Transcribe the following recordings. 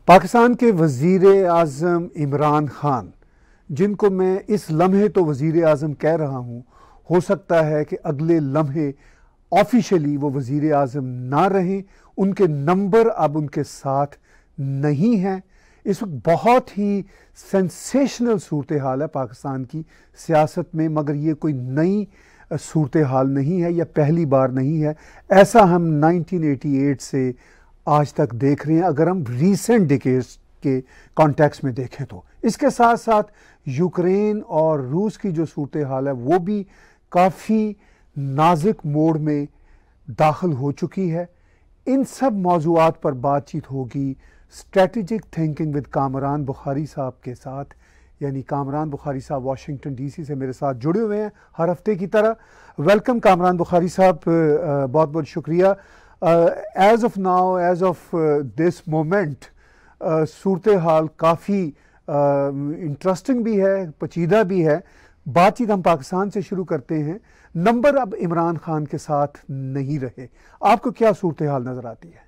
पाकिस्तान के वज़ीर आज़म इमरान खान, जिनको मैं इस लम्हे तो वज़ीर आज़म कह रहा हूँ, हो सकता है कि अगले लम्हे ऑफिशियली वो वज़ीर आज़म ना रहें, उनके नंबर अब उनके साथ नहीं हैं। इस वक्त बहुत ही सेंसेशनल सूरत हाल है पाकिस्तान की सियासत में, मगर ये कोई नई सूरत हाल नहीं है या पहली बार नहीं है। ऐसा हम 1988 से आज तक देख रहे हैं, अगर हम रीसेंट डिकेड्स के कॉन्टेक्स्ट में देखें तो। इसके साथ साथ यूक्रेन और रूस की जो सूरत हाल है वो भी काफ़ी नाजुक मोड़ में दाखिल हो चुकी है। इन सब मौज़ूआत पर बातचीत होगी strategic thinking with Kamran Bukhari साहब के साथ, यानी कामरान बुखारी साहब वाशिंगटन डीसी से मेरे साथ जुड़े हुए हैं हर हफ्ते की तरह। वेलकम कामरान बुखारी साहब, बहुत बहुत शुक्रिया। As of now, as of this moment, सूरत हाल काफ़ी इंटरेस्टिंग भी है, पेचीदा भी है। बातचीत हम पाकिस्तान से शुरू करते हैं। नंबर अब इमरान खान के साथ नहीं रहे, आपको क्या सूरत हाल नज़र आती है?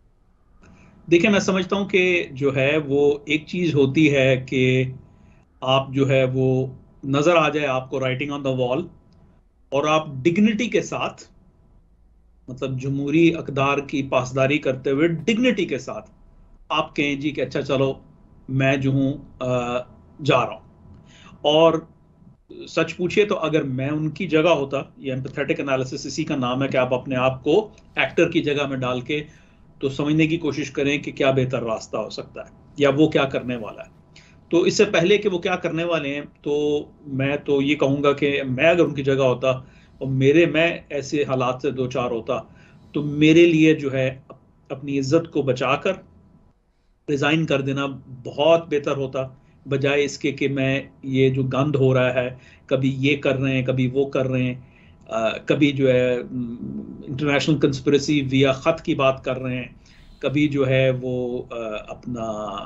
देखिए, मैं समझता हूँ कि जो है वो एक चीज़ होती है कि आप जो है वो नज़र आ जाए आपको राइटिंग ऑन द वॉल, और आप डिग्निटी के साथ, मतलब जमहूरी अकदार की पासदारी करते हुए डिग्निटी के साथ आप कहें जी कि अच्छा चलो मैं जो हूँ जा रहा हूँ। और सच पूछिए तो अगर मैं उनकी जगह होता, ये एम्पैथेटिक एनालिसिस इसी का नाम है कि आप अपने आप को एक्टर की जगह में डाल के तो समझने की कोशिश करें कि क्या बेहतर रास्ता हो सकता है या वो क्या करने वाला है। तो इससे पहले कि वो क्या करने वाले हैं, तो मैं तो ये कहूँगा कि मैं अगर उनकी जगह होता और मैं ऐसे हालात से दो चार होता, तो मेरे लिए जो है अपनी इज्जत को बचाकर रिजाइन कर देना बहुत बेहतर होता, बजाय इसके कि मैं ये जो गंद हो रहा है, कभी ये कर रहे हैं कभी वो कर रहे हैं, कभी जो है इंटरनेशनल कंस्पिरेसी विया खत की बात कर रहे हैं, कभी जो है वो अपना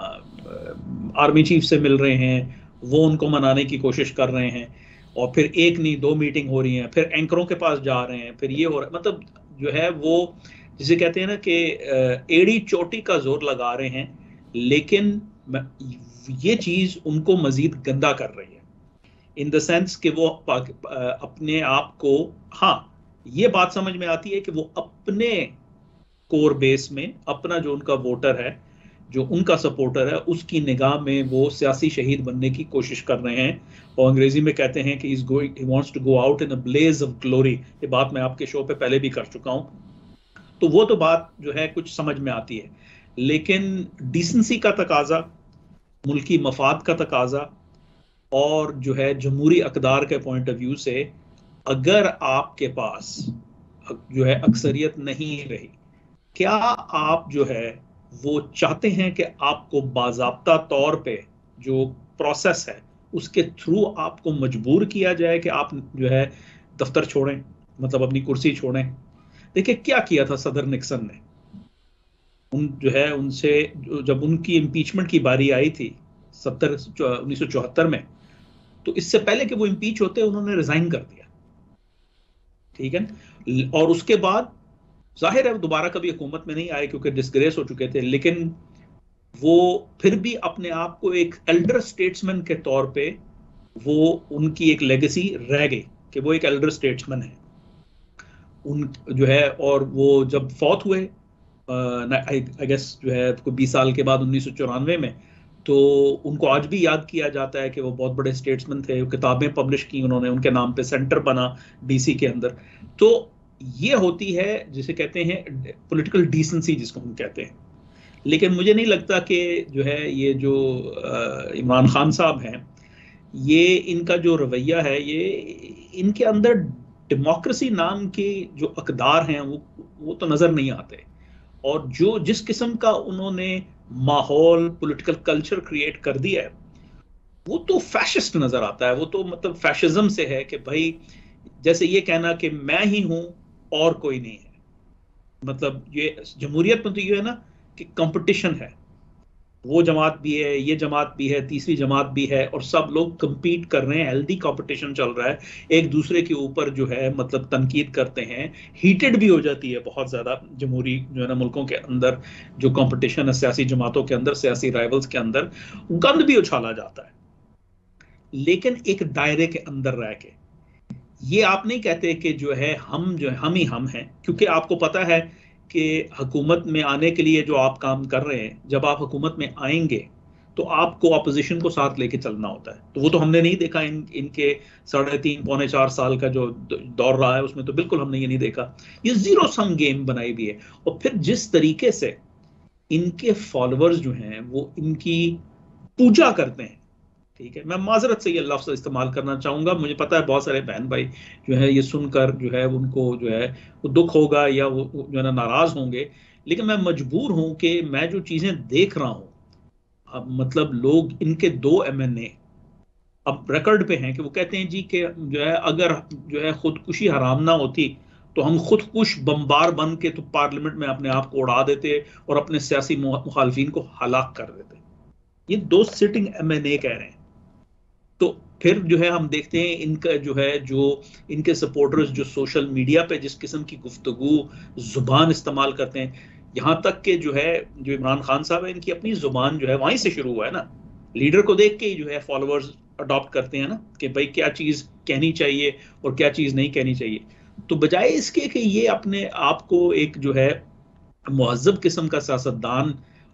आर्मी चीफ से मिल रहे हैं, वो उनको मनाने की कोशिश कर रहे हैं, और फिर एक नहीं दो मीटिंग हो रही हैं, फिर एंकरों के पास जा रहे हैं, फिर ये हो रहा है। मतलब जो है वो जिसे कहते हैं ना कि एड़ी चोटी का जोर लगा रहे हैं, लेकिन ये चीज उनको मजीद गंदा कर रही है, इन द सेंस कि वो अपने आप को, हाँ, ये बात समझ में आती है कि वो अपने कोर बेस में अपना जो उनका वोटर है, जो उनका सपोर्टर है, उसकी निगाह में वो सियासी शहीद बनने की कोशिश कर रहे हैं, और अंग्रेजी में कहते हैं कि he wants to go out in a blaze of glory. ये बात मैं आपके शो पे पहले भी कर चुका हूं। तो वो तो बात जो है कुछ समझ में आती है, लेकिन डिसेंसी का तकाजा, मुल्की मफाद का तकाजा, और जो है जमहूरी अकदार के पॉइंट ऑफ व्यू से, अगर आपके पास जो है अक्सरियत नहीं रही, क्या आप जो है वो चाहते हैं कि आपको बाज़ाब्ता तौर पे जो प्रोसेस है उसके थ्रू आपको मजबूर किया जाए कि आप जो है दफ्तर छोड़ें, मतलब अपनी कुर्सी छोड़ें? देखिए क्या किया था सदर निक्सन ने, उन जो है उनसे जब उनकी इम्पीचमेंट की बारी आई थी 1974 में, तो इससे पहले कि वो इम्पीच होते उन्होंने रिजाइन कर दिया, ठीक है। और उसके बाद जाहिर है दोबारा कभी हुकूमत में नहीं आए क्योंकि डिस्ग्रेस हो चुके थे, लेकिन वो फिर भी अपने आप को एक एल्डर स्टेट्समैन के तौर पे, वो उनकी एक लेगेसी रह गई कि वो एक एल्डर स्टेट्समैन है उन जो है। और वो जब फौत हुए आई गेस जो है कोई 20 साल के बाद 1994 में, तो उनको आज भी याद किया जाता है कि वो बहुत बड़े स्टेट्समैन थे, किताबें पब्लिश की उन्होंने, उनके नाम पे सेंटर बना डीसी के अंदर। तो ये होती है जिसे कहते हैं पॉलिटिकल डिसेंसी, जिसको हम कहते हैं। लेकिन मुझे नहीं लगता कि जो है ये जो इमरान खान साहब हैं, ये इनका जो रवैया है, ये इनके अंदर डेमोक्रेसी नाम के जो अकदार हैं वो तो नजर नहीं आते। और जो जिस किस्म का उन्होंने माहौल पॉलिटिकल कल्चर क्रिएट कर दिया है, वो तो फैशिस्ट नजर आता है। वो तो मतलब फैशिज्म से है कि भाई जैसे ये कहना कि मैं ही हूं और कोई नहीं है। मतलब ये जमहूरियत में तो ये है ना कि कंपटीशन है, वो जमात भी है, ये जमात भी है, तीसरी जमात भी है, और सब लोग compete कर रहे हैं, हेल्दी कंपटीशन चल रहा है, एक दूसरे के ऊपर जो है मतलब तनकीद करते हैं, हीटेड भी हो जाती है बहुत ज्यादा जमहूरी जो है ना मुल्कों के अंदर, जो कंपटीशन है सियासी जमातों के अंदर, सियासी राइवल्स के अंदर, गंद भी उछाला जाता है, लेकिन एक दायरे के अंदर रह के। ये आप नहीं कहते कि जो है हम ही हम हैं, क्योंकि आपको पता है कि हुकूमत में आने के लिए जो आप काम कर रहे हैं, जब आप हुकूमत में आएंगे तो आपको अपोजिशन को साथ लेके चलना होता है। तो वो तो हमने नहीं देखा इनके 3.5 पौने 4 साल का जो दौर रहा है, उसमें तो बिल्कुल हमने ये नहीं देखा। ये जीरो सम गेम बनाई हुई है। और फिर जिस तरीके से इनके फॉलोअर्स जो हैं वो इनकी पूजा करते हैं, ठीक है, मैं माजरत से ये लफ्ज़ इस्तेमाल करना चाहूंगा, मुझे पता है बहुत सारे बहन भाई जो है ये सुनकर जो है उनको जो है वो दुख होगा या वो जो है ना नाराज होंगे, लेकिन मैं मजबूर हूं कि मैं जो चीजें देख रहा हूं, अब मतलब लोग इनके 2 MNA अब रिकॉर्ड पे हैं कि वो कहते हैं जी कि जो है अगर जो है खुदकुशी हराम ना होती तो हम खुदकुश बम्बार बन के तो पार्लियामेंट में अपने आप को उड़ा देते और अपने सियासी मुखालफिन को हलाक कर देते। ये 2 सिटिंग MNA कह रहे हैं। तो फिर जो है हम देखते हैं इनका जो है जो इनके सपोर्टर्स जो सोशल मीडिया पे जिस किस्म की गुफ्तगू जुबान इस्तेमाल करते हैं, यहाँ तक कि जो है जो इमरान खान साहब है इनकी अपनी जुबान जो है वहीं से शुरू हुआ है ना, लीडर को देख के ही जो है फॉलोअर्स अडॉप्ट करते हैं ना कि भाई क्या चीज कहनी चाहिए और क्या चीज नहीं कहनी चाहिए। तो बजाय इसके कि ये अपने आप को एक जो है मुहज्जब किस्म का सियासतदान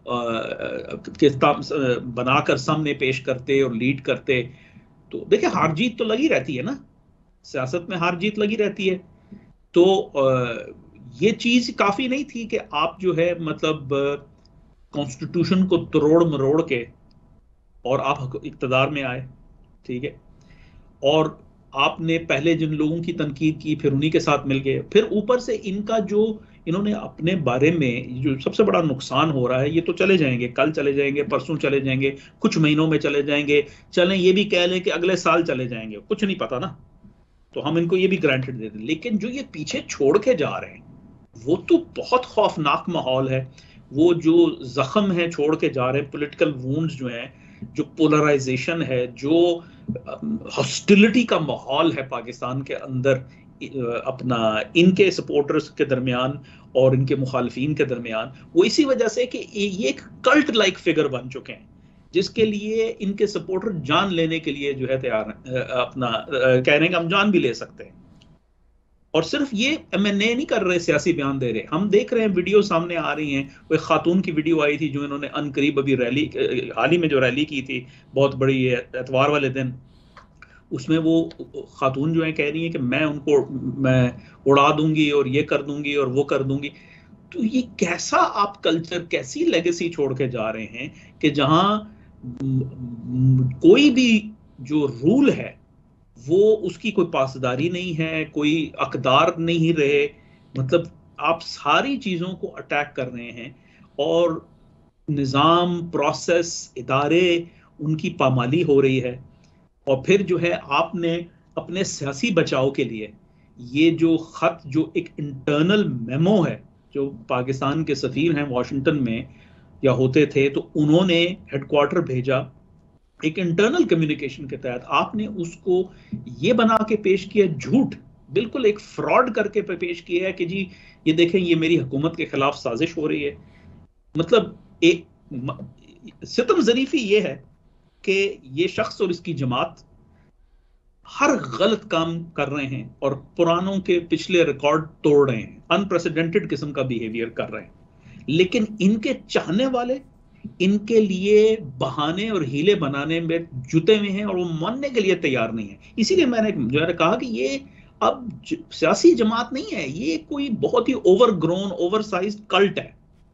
बनाकर सामने पेश करते और लीड करते, तो देखिए हार जीत तो लगी रहती है ना, सियासत में हार जीत लगी रहती है। तो ये चीज काफी नहीं थी कि आप जो है मतलब कॉन्स्टिट्यूशन को तोड़ मरोड़ के और आप इक्तदार में आए, ठीक है, और आपने पहले जिन लोगों की तनकीद की फिर उन्हीं के साथ मिल गए, फिर ऊपर से इनका जो इन्होंने अपने बारे में जो सबसे बड़ा नुकसान हो रहा है, ये तो चले जाएंगे, कल चले जाएंगे, परसों चले जाएंगे, कुछ महीनों में चले जाएंगे, चलें ये भी कह लें कि अगले साल चले जाएंगे, कुछ नहीं पता ना, तो हम इनको ये भी ग्रांटेड दे दें। लेकिन जो ये पीछे छोड़ के जा रहे हैं वो तो बहुत खौफनाक माहौल है। वो जो जख्म है छोड़ के जा रहे हैं, पॉलिटिकल वुंड्स जो हैं, जो पोलराइजेशन है, जो हॉस्टिलिटी का माहौल है पाकिस्तान के अंदर अपना इनके सपोर्टर्स के दरमियान और इनके मुखालफिन के दरमियान, वो इसी वजह से कि ये एक कल्ट लाइक फिगर बन चुके हैं जिसके लिए इनके सपोर्टर जान लेने के लिए जो है तैयार हैं, अपना कह रहे हैं कि हम जान भी ले सकते हैं। और सिर्फ ये MNA नहीं कर रहे, सियासी बयान दे रहे, हम देख रहे हैं वीडियो सामने आ रही हैं। वो एक खातून की वीडियो आई थी जो इन्होंने अनकरीब अभी रैली हाल ही में जो रैली की थी बहुत बड़ी एतवार वाले दिन, उसमें वो खातून जो है कह रही है कि मैं उड़ा दूंगी और ये कर दूंगी और वो कर दूंगी। तो ये कैसा आप कल्चर, कैसी लेगेसी छोड़ के जा रहे हैं कि जहां कोई भी जो रूल है वो उसकी कोई पासदारी नहीं है, कोई अकदार नहीं रहे, मतलब आप सारी चीजों को अटैक कर रहे हैं और निज़ाम, प्रोसेस, इदारे, उनकी पामाली हो रही है। और फिर जो है आपने अपने सियासी बचाव के लिए ये जो खत, जो एक इंटरनल मेमो है, जो पाकिस्तान के सफीर हैं वॉशिंगटन में या होते थे, तो उन्होंने हेडक्वार्टर भेजा एक इंटरनल कम्युनिकेशन के तहत, आपने उसको ये बना के पेश किया, झूठ, बिल्कुल एक फ्रॉड करके पेश किया है कि जी ये देखें ये मेरी हुकूमत के खिलाफ साजिश हो रही है। मतलब एक सितम ज़रीफी ये है कि ये शख्स और इसकी जमात हर गलत काम कर रहे हैं और पुरानों के पिछले रिकॉर्ड तोड़ रहे हैं, अनप्रेसिडेंटेड किस्म का बिहेवियर कर रहे हैं, लेकिन इनके चाहने वाले इनके लिए बहाने और हीले बनाने में जुटे हुए हैं और वो मानने के लिए तैयार नहीं है। इसीलिए मैंने जो है कहा कि ये अब सियासी जमात नहीं है, ये कोई बहुत ही ओवरग्रोन, ओवरसाइज्ड कल्ट है।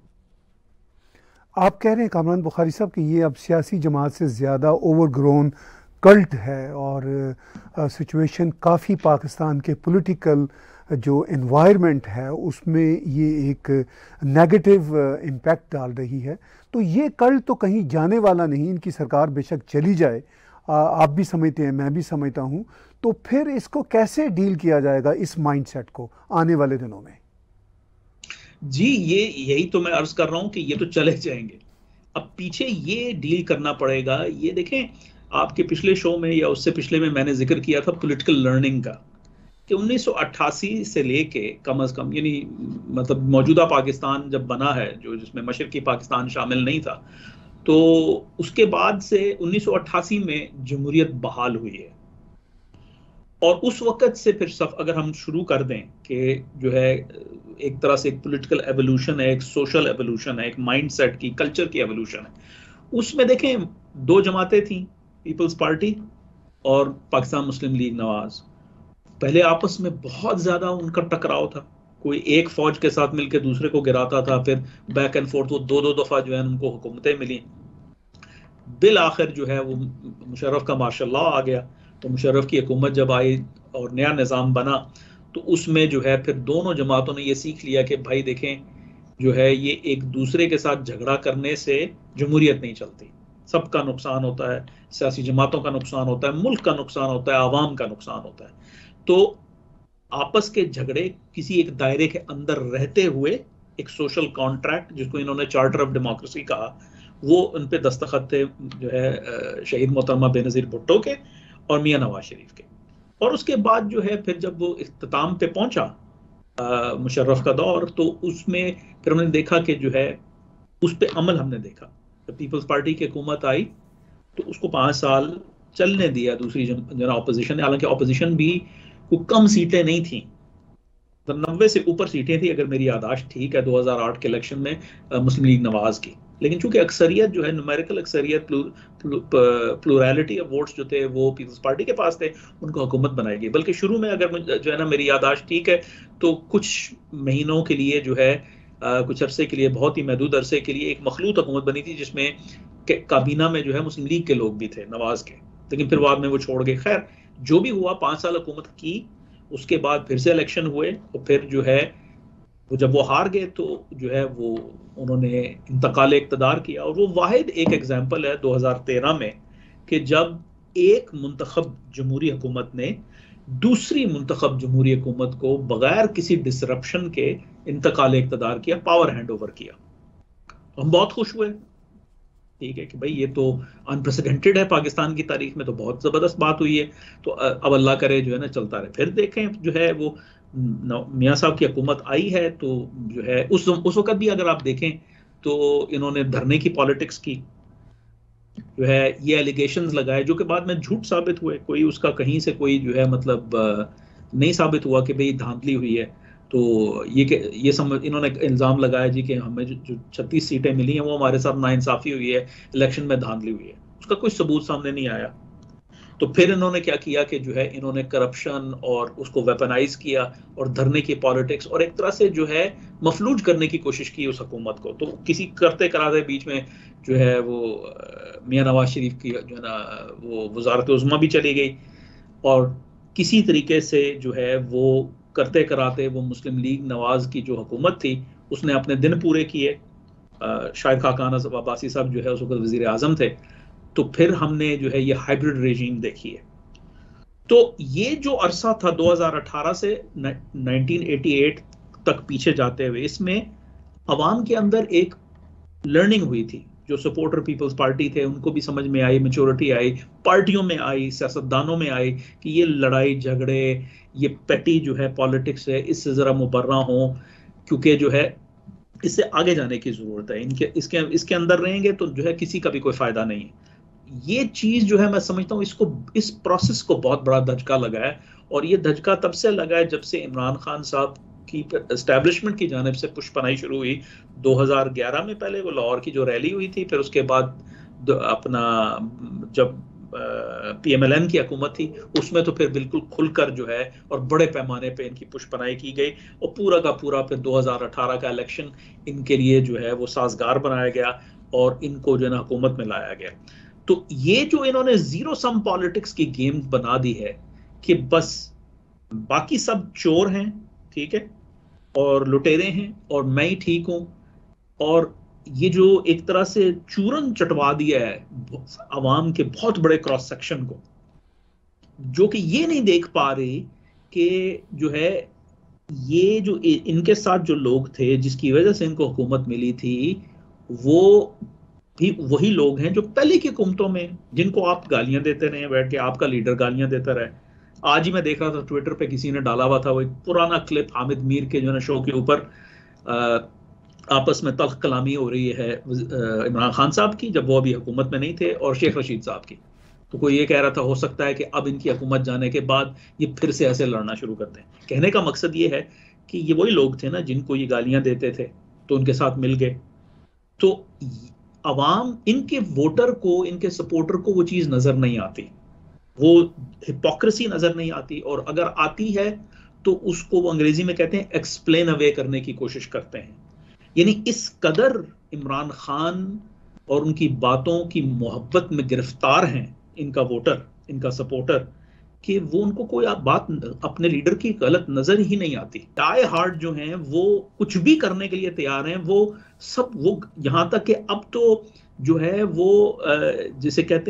आप कह रहे हैं कामरान बुखारी साहब कि ये अब सियासी जमात से ज़्यादा ओवरग्रोन कल्ट है और सिचुएशन काफ़ी पाकिस्तान के पॉलिटिकल जो एनवायरनमेंट है उसमें ये एक नेगेटिव इम्पैक्ट डाल रही है। तो ये कल्ट तो कहीं जाने वाला नहीं, इनकी सरकार बेशक चली जाए, आप भी समझते हैं, मैं भी समझता हूँ, तो फिर इसको कैसे डील किया जाएगा, इस माइंडसेट को आने वाले दिनों में? जी यही तो मैं अर्ज कर रहा हूं कि ये तो चले जाएंगे। अब पीछे ये डील करना पड़ेगा। ये देखें, आपके पिछले शो में या उससे पिछले में मैंने जिक्र किया था पॉलिटिकल लर्निंग का, कि 1988 से लेके कम अज कम, यानी मतलब मौजूदा पाकिस्तान जब बना है, जो जिसमें मशरकी पाकिस्तान शामिल नहीं था, तो उसके बाद से 1988 में जमहूरियत बहाल हुई है। और उस वक्त से फिर सब अगर हम शुरू कर दें कि जो है एक तरह से एक पॉलिटिकल एवोल्यूशन है, एक सोशल एवोल्यूशन है, एक माइंडसेट की, कल्चर की एवोल्यूशन है। उसमें देखें दो जमातें थी, पीपल्स पार्टी और पाकिस्तान मुस्लिम लीग नवाज। पहले आपस में बहुत ज्यादा उनका टकराव था, कोई एक फौज के साथ मिलकर दूसरे को गिराता था, फिर बैक एंड फोर्थ, वो दो दो दफा जो है उनको हुकूमतें मिली। बिल आखिर जो है वो मुशर्रफ का मार्शल लॉ आ गया, तो मुशर्रफ की हुकूमत जब आई और नया निज़ाम बना, तो उसमें जो है फिर दोनों जमातों ने ये सीख लिया कि भाई देखें, जो है ये एक दूसरे के साथ झगड़ा करने से जमहूरियत नहीं चलती, सबका नुकसान होता है, सियासी जमातों का नुकसान होता है, मुल्क का नुकसान होता है, आवाम का नुकसान होता है। तो आपस के झगड़े किसी एक दायरे के अंदर रहते हुए एक सोशल कॉन्ट्रैक्ट, जिसको इन्होंने चार्टर ऑफ डेमोक्रेसी कहा, वो उन पे दस्तखत थे जो है शहीद मोहतरमा बेनज़ीर भुट्टो के और मियां नवाज शरीफ के। और उसके बाद जो है फिर जब वो इख्तिताम पे पहुंचा मुशर्रफ का दौर, तो उसमें फिर हमने देखा कि जो है उस पे अमल हमने देखा। जब पीपल्स पार्टी की हुकूमत आई तो उसको 5 साल चलने दिया दूसरी जन ऑपोजिशन ने, हालांकि ऑपोजिशन भी को कम सीटें नहीं थी, 90 से ऊपर सीटें थी अगर मेरी यादाश्त ठीक है 2008 के इलेक्शन में मुस्लिम लीग नवाज की। लेकिन चूंकि अक्सरियत जो है, न्यूमेरिकल अक्सरियत, प्लूरैलिटी ऑफ वोट्स जो थे वो पीपल्स पार्टी के पास थे, उनको हुकूमत बनाई गई। बल्कि शुरू में अगर जो है ना मेरी यादाश्त ठीक है तो कुछ महीनों के लिए जो है कुछ अरसे के लिए, बहुत ही महदूद अरसे के लिए एक मखलूत हुकूमत बनी थी, जिसमें काबीना में जो है मुस्लिम लीग के लोग भी थे, नवाज के। लेकिन फिर बाद में वो छोड़ गए। खैर जो भी हुआ, 5 साल हुकूमत की, उसके बाद फिर से इलेक्शन हुए और फिर जो है वो जब वो हार गए तो जो है वो उन्होंने इंतकाल इक़्तिदार किया। और वो वाहिद एक एग्जाम्पल है 2013 में कि जब एक मुंतखब जमहूरी हुकूमत ने दूसरी मुंतखब जमहूरी हुकूमत को बगैर किसी डिसरप्शन के इंतकाल इक़्तिदार किया, पावर हैंड ओवर किया। हम बहुत खुश हुए, ठीक है कि भाई ये तो अनप्रेसिडेंटेड है, पाकिस्तान की तारीख में तो बहुत ज़बरदस्त बात हुई है। तो अब अल्लाह करे जो है ना चलता रहे। फिर देखें जो है वो मियाँ साहब की हुकूमत आई है, तो जो है उस वक्त भी अगर आप देखें तो इन्होंने धरने की पॉलिटिक्स की, जो है ये एलिगेशंस लगाए जो कि बाद में झूठ साबित हुए। कोई उसका कहीं से कोई जो है मतलब नहीं साबित हुआ कि भाई धांधली हुई है। तो ये समझ इन्होंने इल्ज़ाम लगाया जी कि हमें जो 36 सीटें मिली हैं वो हमारे साथ नाइंसाफ़ी हुई है, इलेक्शन में धांधली हुई है। उसका कोई सबूत सामने नहीं आया। तो फिर इन्होंने क्या किया कि जो है इन्होंने करप्शन और उसको वेपनाइज किया और धरने की पॉलिटिक्स और एक तरह से जो है मफलूज करने की कोशिश की उस हुकूमत को। तो किसी करते कराते बीच में जो है वो मियां नवाज शरीफ की जो है ना वो वजारत उज़्मा भी चली गई, और किसी तरीके से जो है वो करते कराते वो मुस्लिम लीग नवाज की जो हुकूमत थी उसने अपने दिन पूरे किए। शाहिद खाकान अब्बासी साहब जो है उस वक्त वज़ीर आज़म थे। तो फिर हमने जो है ये हाइब्रिड रेजीम देखी है। तो ये जो अरसा था 2018 से 1988 तक पीछे जाते हुए, इसमें अवाम के अंदर एक लर्निंग हुई थी। जो सपोर्टर पीपल्स पार्टी थे उनको भी समझ में आई, मेच्योरिटी आई, पार्टियों में आई, सियासतदानों में आई कि ये लड़ाई झगड़े, ये पेटी जो है पॉलिटिक्स है, इससे ज़रा मुबर्रा हो, क्योंकि जो है इससे आगे जाने की ज़रूरत है। इसके अंदर रहेंगे तो जो है किसी का भी कोई फ़ायदा नहीं है। ये चीज जो है मैं समझता हूँ इस प्रोसेस को बहुत बड़ा धचका लगा है। और ये धचका तब से लगा है जब से इमरान खान साहब की एस्टैब्लिशमेंट की जानिब से पुष्पनाई शुरू हुई 2011 में। पहले वो लाहौर की जो रैली हुई थी, फिर उसके बाद अपना जब PMLN की हुकूमत थी उसमें तो फिर बिल्कुल खुलकर जो है और बड़े पैमाने पे इनकी पुष्पनाई की गई, और पूरा का पूरा फिर 2018 का इलेक्शन इनके लिए जो है वो साजगार बनाया गया और इनको जो है ना हुकूमत में लाया गया। तो ये जो इन्होंने जीरो सम पॉलिटिक्स की गेम बना दी है कि बस बाकी सब चोर हैं, ठीक है, और लुटेरे हैं और मैं ही ठीक हूं, और ये जो एक तरह से चूरन चटवा दिया है अवाम के बहुत बड़े क्रॉस सेक्शन को, जो कि ये नहीं देख पा रहे कि जो है ये जो इनके साथ जो लोग थे जिसकी वजह से इनको हुकूमत मिली थी, वो भी वही लोग हैं जो पहले की हुकूमतों में, जिनको आप गालियां देते रहे बैठ के, आपका लीडर गालियां देता रहे। आज ही मैं देख रहा था ट्विटर पे किसी ने डाला हुआ था वो एक पुराना क्लिप हामिद मीर के जो है शो के ऊपर, आपस में तल्ख कलामी हो रही है इमरान खान साहब की जब वो अभी हुकूमत में नहीं थे और शेख रशीद साहब की। तो कोई ये कह रहा था हो सकता है कि अब इनकी हुकूमत जाने के बाद ये फिर से ऐसे लड़ना शुरू करते हैं। कहने का मकसद ये है कि ये वही लोग थे ना जिनको ये गालियां देते थे, तो उनके साथ मिल गए। तो अवाम, इनके वोटर को, इनके सपोर्टर को वो चीज नजर नहीं आती, वो हिपोक्रेसी नजर नहीं आती, और अगर आती है तो उसको वो अंग्रेजी में कहते हैं एक्सप्लेन अवे करने की कोशिश करते हैं। यानी इस कदर इमरान खान और उनकी बातों की मोहब्बत में गिरफ्तार हैं इनका वोटर, इनका सपोर्टर, कि वो उनको कोई बात अपने लीडर की गलत नजर ही नहीं आती। टाई हार्ट जो हैं वो कुछ भी करने के लिए तैयार हैं, वो सब, वो यहां तक कि अब तो जो है वो जिसे कहते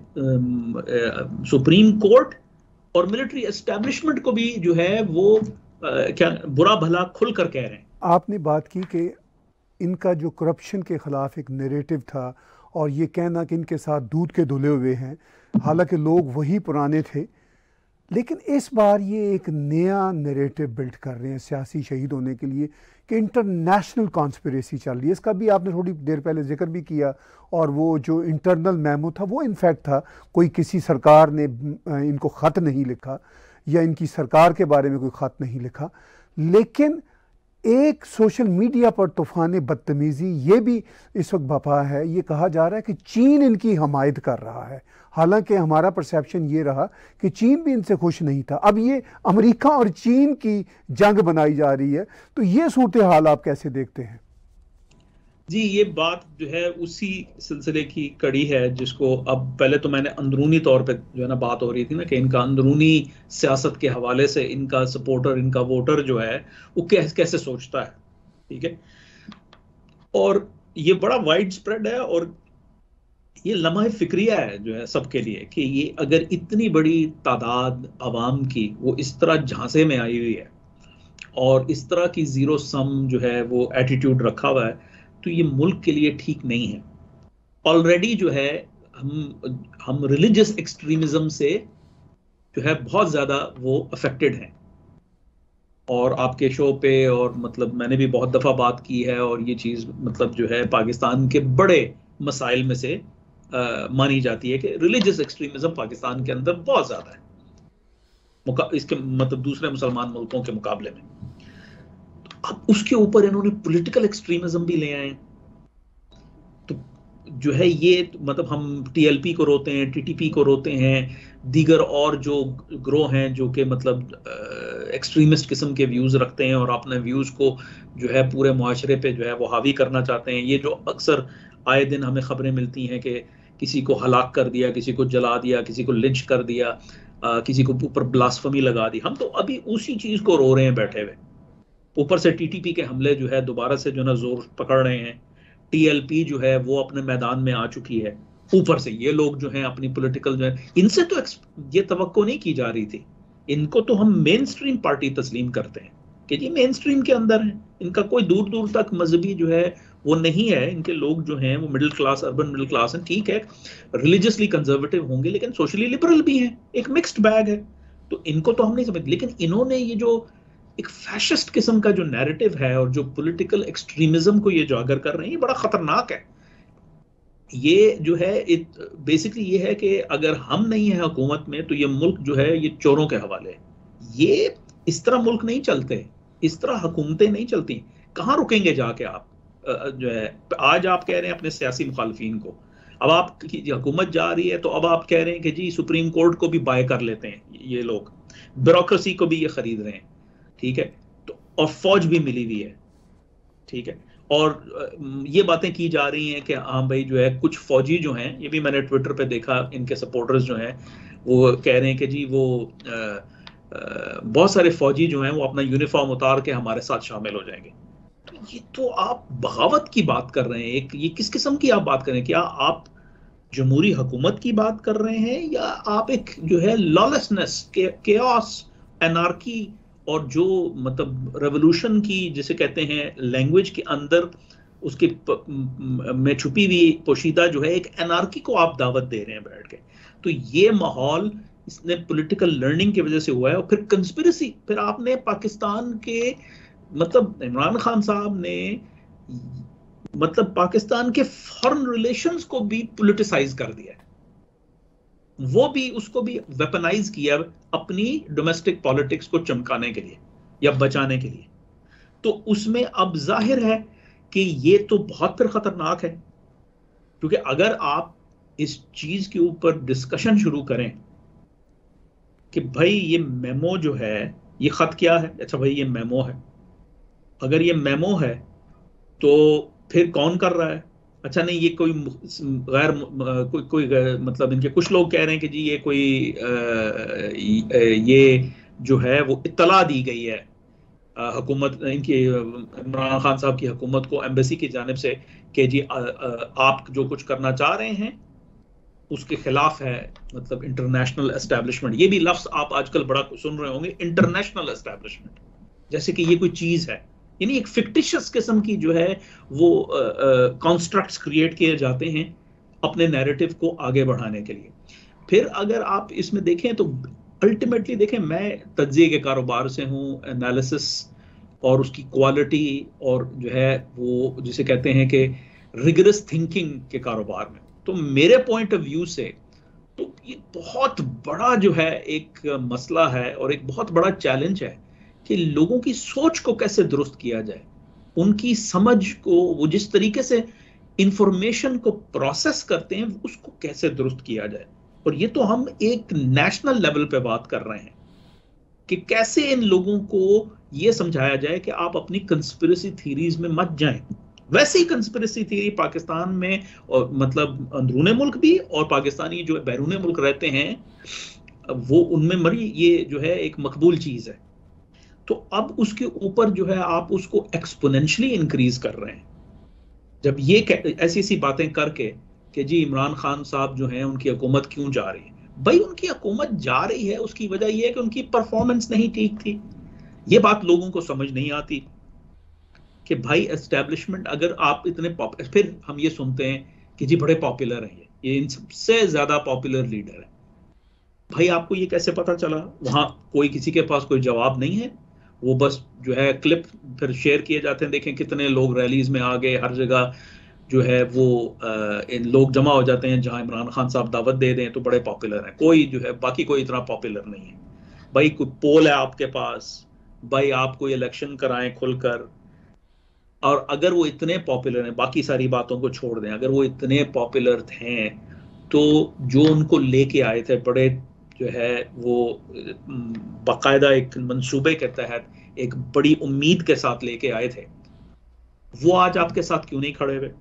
हैं सुप्रीम कोर्ट और मिलिट्री एस्टेब्लिशमेंट को भी जो है वो क्या बुरा भला खुलकर कह रहे हैं। आपने बात की कि इनका जो करप्शन के ख़िलाफ़ एक नैरेटिव था, और ये कहना कि इनके साथ दूध के धुले हुए हैं, हालांकि लोग वही पुराने थे। लेकिन इस बार ये एक नया नैरेटिव बिल्ड कर रहे हैं सियासी शहीद होने के लिए कि इंटरनेशनल कॉन्स्पिरेसी चल रही है। इसका भी आपने थोड़ी देर पहले जिक्र भी किया, और वो जो इंटरनल मेमो था वो इनफैक्ट था, कोई किसी सरकार ने इनको ख़त नहीं लिखा या इनकी सरकार के बारे में कोई ख़त नहीं लिखा, लेकिन एक सोशल मीडिया पर तूफ़ान बदतमीज़ी ये भी इस वक्त बपा है। ये कहा जा रहा है कि चीन इनकी हमायत कर रहा है, हालांकि हमारा परसेप्शन ये रहा कि चीन भी इनसे खुश नहीं था। अब ये अमेरिका और चीन की जंग बनाई जा रही है, तो ये सूरत हाल आप कैसे देखते हैं? जी, ये बात जो है उसी सिलसिले की कड़ी है जिसको अब, पहले तो मैंने अंदरूनी तौर पे जो है ना बात हो रही थी ना कि इनका अंदरूनी सियासत के हवाले से इनका सपोर्टर, इनका वोटर जो है वो कैसे सोचता है, ठीक है। और ये बड़ा वाइड स्प्रेड है, और ये लम्हा फिक्रिया है जो है सबके लिए कि ये अगर इतनी बड़ी तादाद अवाम की वो इस तरह झांसे में आई हुई है और इस तरह की जीरो सम जो है वो एटीट्यूड रखा हुआ है, तो ये मुल्क के लिए ठीक नहीं है। ऑलरेडी जो है हम रिलीजियस एक्सट्रीमिज्म से जो है बहुत ज्यादा वो अफेक्टेड हैं, और आपके शो पे और मतलब मैंने भी बहुत दफा बात की है, और ये चीज मतलब जो है पाकिस्तान के बड़े मसाइल में से मानी जाती है कि रिलीजियस एक्सट्रीमिज्म पाकिस्तान के अंदर बहुत ज्यादा है इसके मतलब दूसरे मुसलमान मुल्कों के मुकाबले में। अब उसके ऊपर इन्होंने पॉलिटिकल एक्सट्रीमिज्म भी ले आए, तो जो है ये मतलब हम टीएलपी को रोते हैं, टीटीपी को रोते हैं, दीगर और जो ग्रोह हैं जो कि मतलब एक्सट्रीमिस्ट किस्म के व्यूज रखते हैं और अपने व्यूज को जो है पूरे मुआशरे पे जो है वो हावी करना चाहते हैं। ये जो अक्सर आए दिन हमें खबरें मिलती हैं कि किसी को हलाक कर दिया, किसी को जला दिया, किसी को लिंच कर दिया, किसी को ऊपर ब्लास्फेमी लगा दी, हम तो अभी उसी चीज को रो रहे हैं बैठे हुए। ऊपर से टीटीपी के हमले जो है दोबारा से जो ना जोर पकड़ रहे हैं, टीएलपी जो है वो अपने मैदान में आ चुकी है, ऊपर से ये लोग जो हैं अपनी पॉलिटिकल जो है, इनसे तो ये तवक्को नहीं की जा रही थी। इनको तो हम मेन स्ट्रीम पार्टी तस्लीम करते हैं कि जी मेन स्ट्रीम के अंदर है, इनका कोई दूर दूर तक मजहबी जो है वो नहीं है, इनके लोग जो हैं वो middle class, urban middle class हैं, ठीक है, रिलीजियसली कंजर्वेटिव होंगे लेकिन सोशली लिबरल भी हैं, एक मिक्स्ड बैग है, तो इनको तो हम नहीं समझते। लेकिन इन्होंने ये जो एक फैशिस्ट किस्म का जो नैरेटिव है और जो पॉलिटिकल एक्सट्रीमिज्म को ये उजागर कर रहे हैं, ये बड़ा खतरनाक है। ये जो है बेसिकली ये है कि अगर हम नहीं है हुकूमत में तो ये मुल्क जो है ये चोरों के हवाले है। ये इस तरह मुल्क नहीं चलते, इस तरह हुकूमतें नहीं चलती। कहाँ रुकेंगे जाके आप जो है, आज आप कह रहे हैं अपने सियासी मुखालफिन को, अब आपकी हुकूमत जा रही है तो अब आप कह रहे हैं कि जी सुप्रीम कोर्ट को भी बाय कर लेते हैं ये लोग, ब्यूरोक्रेसी को भी ये खरीद रहे हैं, ठीक है, तो और फौज भी मिली हुई है, ठीक है, और ये बातें की जा रही हैं कि हाँ भाई जो है कुछ फौजी जो हैं, ये भी मैंने ट्विटर पे देखा, इनके सपोर्टर्स जो हैं वो कह रहे हैं कि जी वो बहुत सारे फौजी जो हैं वो अपना यूनिफॉर्म उतार के हमारे साथ शामिल हो जाएंगे। तो ये तो आप बगावत की बात कर रहे हैं, एक ये किस किस्म की आप बात कर रहे हैं? क्या आप जमहूरी हुकूमत की बात कर रहे हैं या आप एक जो है लॉलेसनेस, केओस, एनार्की और जो मतलब रेवोल्यूशन की जिसे कहते हैं लैंग्वेज के अंदर उसकी में छुपी हुई पोशीदा जो है एक एनार्की को आप दावत दे रहे हैं बैठ के। तो ये माहौल इसने पॉलिटिकल लर्निंग की वजह से हुआ है। और फिर कंस्पिरेसी, फिर आपने पाकिस्तान के मतलब इमरान खान साहब ने मतलब पाकिस्तान के फॉरेन रिलेशंस को भी पॉलिटिसाइज कर दिया है, वो भी उसको भी वेपनाइज किया अपनी डोमेस्टिक पॉलिटिक्स को चमकाने के लिए या बचाने के लिए। तो उसमें अब जाहिर है कि ये तो बहुत फिर खतरनाक है, क्योंकि अगर आप इस चीज के ऊपर डिस्कशन शुरू करें कि भाई ये मेमो जो है, ये खत क्या है, अच्छा भाई ये मेमो है, अगर ये मेमो है तो फिर कौन कर रहा है, अच्छा नहीं ये कोई गैर कोई मतलब इनके कुछ लोग कह रहे हैं कि जी ये कोई ये जो है वो इत्तला दी गई है हुकूमत इनकी इमरान खान साहब की हुकूमत को एम्बेसी की जानिब से कि जी आप जो कुछ करना चाह रहे हैं उसके खिलाफ है, मतलब इंटरनेशनल एस्टेब्लिशमेंट। ये भी लफ्ज आप आजकल बड़ा सुन रहे होंगे, इंटरनेशनल एस्टेब्लिशमेंट, जैसे कि ये कोई चीज है, यानी एक फिक्टिशियस किस्म की जो है वो कॉन्स्ट्रक्ट्स क्रिएट किए जाते हैं अपने नैरेटिव को आगे बढ़ाने के लिए। फिर अगर आप इसमें देखें तो अल्टीमेटली देखें, मैं तज्जिए के कारोबार से हूँ, एनालिसिस और उसकी क्वालिटी और जो है वो जिसे कहते हैं कि रिगरस थिंकिंग के कारोबार में, तो मेरे पॉइंट ऑफ व्यू से तो ये बहुत बड़ा जो है एक मसला है और एक बहुत बड़ा चैलेंज है कि लोगों की सोच को कैसे दुरुस्त किया जाए, उनकी समझ को, वो जिस तरीके से इंफॉर्मेशन को प्रोसेस करते हैं उसको कैसे दुरुस्त किया जाए। और ये तो हम एक नेशनल लेवल पे बात कर रहे हैं कि कैसे इन लोगों को ये समझाया जाए कि आप अपनी कंस्पिरेसी थीरीज में मत जाएं। वैसे ही कंस्पिरेसी थीरी पाकिस्तान में और मतलब अंदरूने मुल्क भी और पाकिस्तानी जो बैरूने मुल्क रहते हैं वो उनमें मरी ये जो है एक मकबूल चीज है। तो अब उसके ऊपर जो है आप उसको एक्सपोनेंशियली इंक्रीज कर रहे हैं जब ये ऐसी ऐसी बातें करके कि जी इमरान खान साहब जो हैं उनकी हुकूमत क्यों जा रही है। भाई उनकी हुकूमत जा रही है उसकी वजह यह है कि उनकी परफॉर्मेंस नहीं ठीक थी। ये बात लोगों को समझ नहीं आती कि भाई एस्टेब्लिशमेंट अगर आप इतने पॉपुलर, फिर हम ये सुनते हैं कि जी बड़े पॉपुलर हैं ये इन सबसे ज्यादा पॉपुलर लीडर है। भाई आपको ये कैसे पता चला? वहां कोई किसी के पास कोई जवाब नहीं है, वो बस जो है क्लिप फिर शेयर किए जाते हैं, देखें कितने लोग रैलीज में आ गए, हर जगह जो है वो इन लोग जमा हो जाते हैं जहां इमरान खान साहब दावत दे दें तो बड़े पॉपुलर हैं, कोई जो है बाकी कोई इतना पॉपुलर नहीं है। भाई कोई पोल है आपके पास, भाई आप कोई इलेक्शन कराएं खुलकर, और अगर वो इतने पॉपुलर हैं, बाकी सारी बातों को छोड़ दें, अगर वो इतने पॉपुलर हैं तो जो उनको लेके आए थे बड़े जो है वो बाकायदा एक मंसूबे के तहत एक बड़ी उम्मीद के साथ लेके आए थे, वो आज आपके साथ क्यों नहीं खड़े हुए?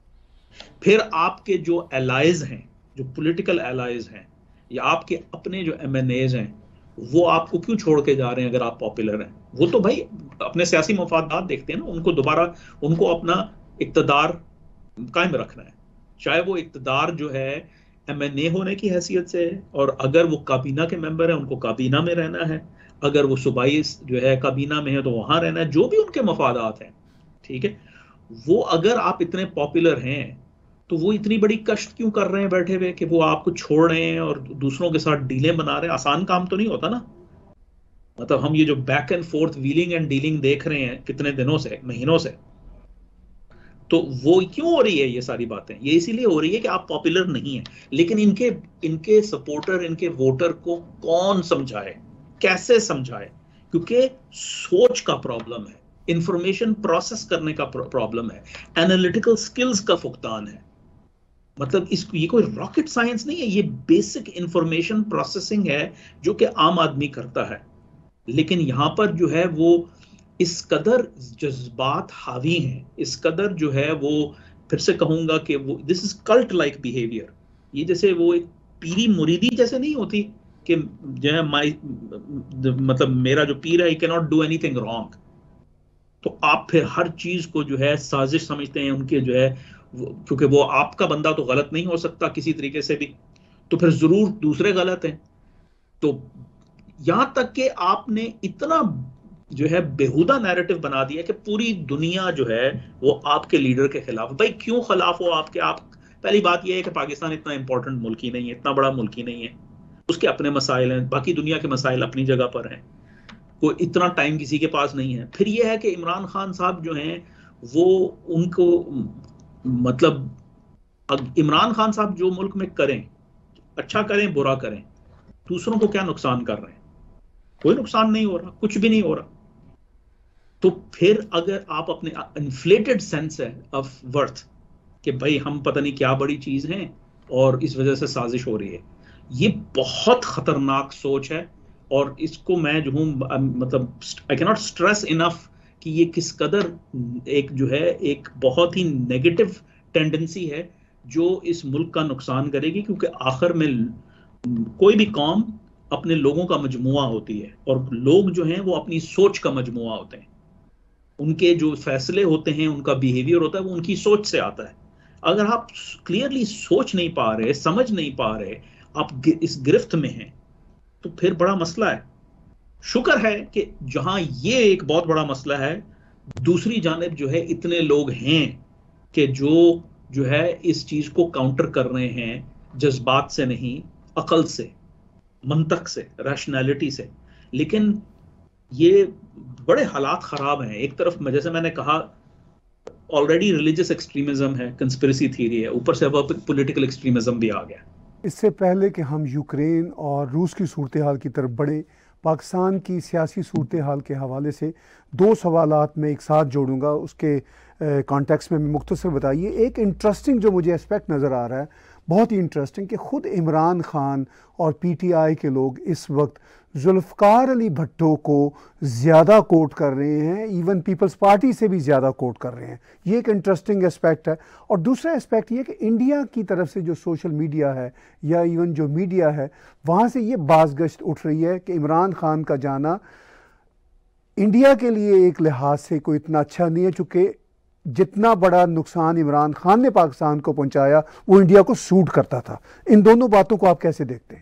फिर आपके जो एलाइज हैं, जो पॉलिटिकल एलाइज हैं या आपके अपने जो एमएनएज हैं, वो आपको क्यों छोड़ के जा रहे हैं अगर आप पॉपुलर हैं? वो तो भाई अपने सियासी मफादात देखते हैं ना, उनको दोबारा उनको अपना इक्तदार कायम रखना है, चाहे वो इक्तदार जो है एमएनए होने की हैसियत से है, और अगर वो काबीना के मेंबर है उनको काबीना में रहना है, अगर वो सूबाई जो है काबीना में है तो वहां रहना है, जो भी उनके मफादात हैं, ठीक है। वो अगर आप इतने पॉपुलर हैं तो वो इतनी बड़ी कष्ट क्यों कर रहे हैं बैठे हुए कि वो आपको छोड़ रहे हैं और दूसरों के साथ डीलें बना रहे हैं? आसान काम तो नहीं होता ना। मतलब हम ये जो back and forth wheeling and dealing देख रहे हैं कितने दिनों से, महीनों से, तो वो क्यों हो रही है ये सारी बातें? ये इसीलिए हो रही है कि आप पॉपुलर नहीं है। लेकिन इनके इनके सपोर्टर, इनके वोटर को कौन समझाए, कैसे समझाए? क्योंकि सोच का प्रॉब्लम है, इंफॉर्मेशन प्रोसेस करने का प्रॉब्लम है, एनालिटिकल स्किल्स का फुकदान है। मतलब ये कोई रॉकेट साइंस नहीं है, ये बेसिक इंफॉर्मेशन प्रोसेसिंग है जो कि आम आदमी करता है। लेकिन यहां पर जो है वो इस कदर जज्बात हावी हैं, इस कदर जो है वो, फिर से कहूंगा कि वो this is cult like behaviour. ये जैसे वो एक पीरी मुरीदी जैसे नहीं होती कि जो है मतलब मेरा जो पीर है, he cannot do anything wrong, तो आप फिर हर चीज को जो है साजिश समझते हैं उनके जो है, क्योंकि वो आपका बंदा तो गलत नहीं हो सकता किसी तरीके से भी, तो फिर जरूर दूसरे गलत हैं। तो यहां तक कि आपने इतना जो है बेहुदा नैरेटिव बना दिया कि पूरी दुनिया जो है वो आपके लीडर के खिलाफ। भाई क्यों खिलाफ हो आपके? आप पहली बात यह है कि पाकिस्तान इतना इंपॉर्टेंट मुल्क ही नहीं है, इतना बड़ा मुल्क ही नहीं है, उसके अपने मसाइल हैं, बाकी दुनिया के मसाइल अपनी जगह पर हैं, कोई इतना टाइम किसी के पास नहीं है। फिर यह है कि इमरान खान साहब जो हैं वो उनको मतलब इमरान खान साहब जो मुल्क में करें, अच्छा करें बुरा करें, दूसरों को क्या नुकसान कर रहे हैं? कोई नुकसान नहीं हो रहा, कुछ भी नहीं हो रहा। तो फिर अगर आप अपने इन्फ्लेटेड सेंस है ऑफ वर्थ कि भाई हम पता नहीं क्या बड़ी चीज हैं और इस वजह से साजिश हो रही है, ये बहुत खतरनाक सोच है। और इसको मैं जो हूं मतलब I cannot stress enough कि ये किस कदर एक जो है एक बहुत ही नेगेटिव टेंडेंसी है जो इस मुल्क का नुकसान करेगी। क्योंकि आखिर में कोई भी कौम अपने लोगों का मजमुआ होती है और लोग जो हैं वो अपनी सोच का मजमुआ होते हैं। उनके जो फैसले होते हैं, उनका बिहेवियर होता है, वो उनकी सोच से आता है। अगर आप क्लियरली सोच नहीं पा रहे, समझ नहीं पा रहे, आप इस गिरफ्त में हैं, तो फिर बड़ा मसला है। शुक्र है कि जहां ये एक बहुत बड़ा मसला है, दूसरी जानिब जो है इतने लोग हैं कि जो है इस चीज को काउंटर कर रहे हैं, जज्बात से नहीं, अकल से, मंतक से, रैशनैलिटी से। लेकिन ये बड़े हालात खराब हैं। एक तरफ जैसे मैंने कहा ऑलरेडी रिलीजियस एक्सट्रीमिज्म है, कंस्पिरेसी थ्योरी है, ऊपर से अब पॉलिटिकल एक्सट्रीमिज्म भी आ गया। इससे पहले कि हम यूक्रेन और रूस की सूरत हाल की तरफ बढ़े, पाकिस्तान की सियासी सूरत हाल के हवाले से दो सवालात मैं एक साथ जोड़ूंगा, उसके कॉन्टेक्स्ट में मुख्तसर बताइए। एक इंटरेस्टिंग जो मुझे एस्पेक्ट नज़र आ रहा है, बहुत ही इंटरेस्टिंग, कि ख़ुद इमरान खान और पीटीआई के लोग इस वक्त जुल्फ़िकार अली भट्टो को ज़्यादा कोट कर रहे हैं, इवन पीपल्स पार्टी से भी ज़्यादा कोट कर रहे हैं। ये एक इंटरेस्टिंग एस्पेक्ट है। और दूसरा एस्पेक्ट ये कि इंडिया की तरफ से जो सोशल मीडिया है या इवन जो मीडिया है, वहाँ से ये बाज़गश्त उठ रही है कि इमरान खान का जाना इंडिया के लिए एक लिहाज से कोई इतना अच्छा नहीं है, चूँकि जितना बड़ा नुकसान इमरान खान ने पाकिस्तान को पहुंचाया वो इंडिया को सूट करता था। इन दोनों बातों को आप कैसे देखते हैं?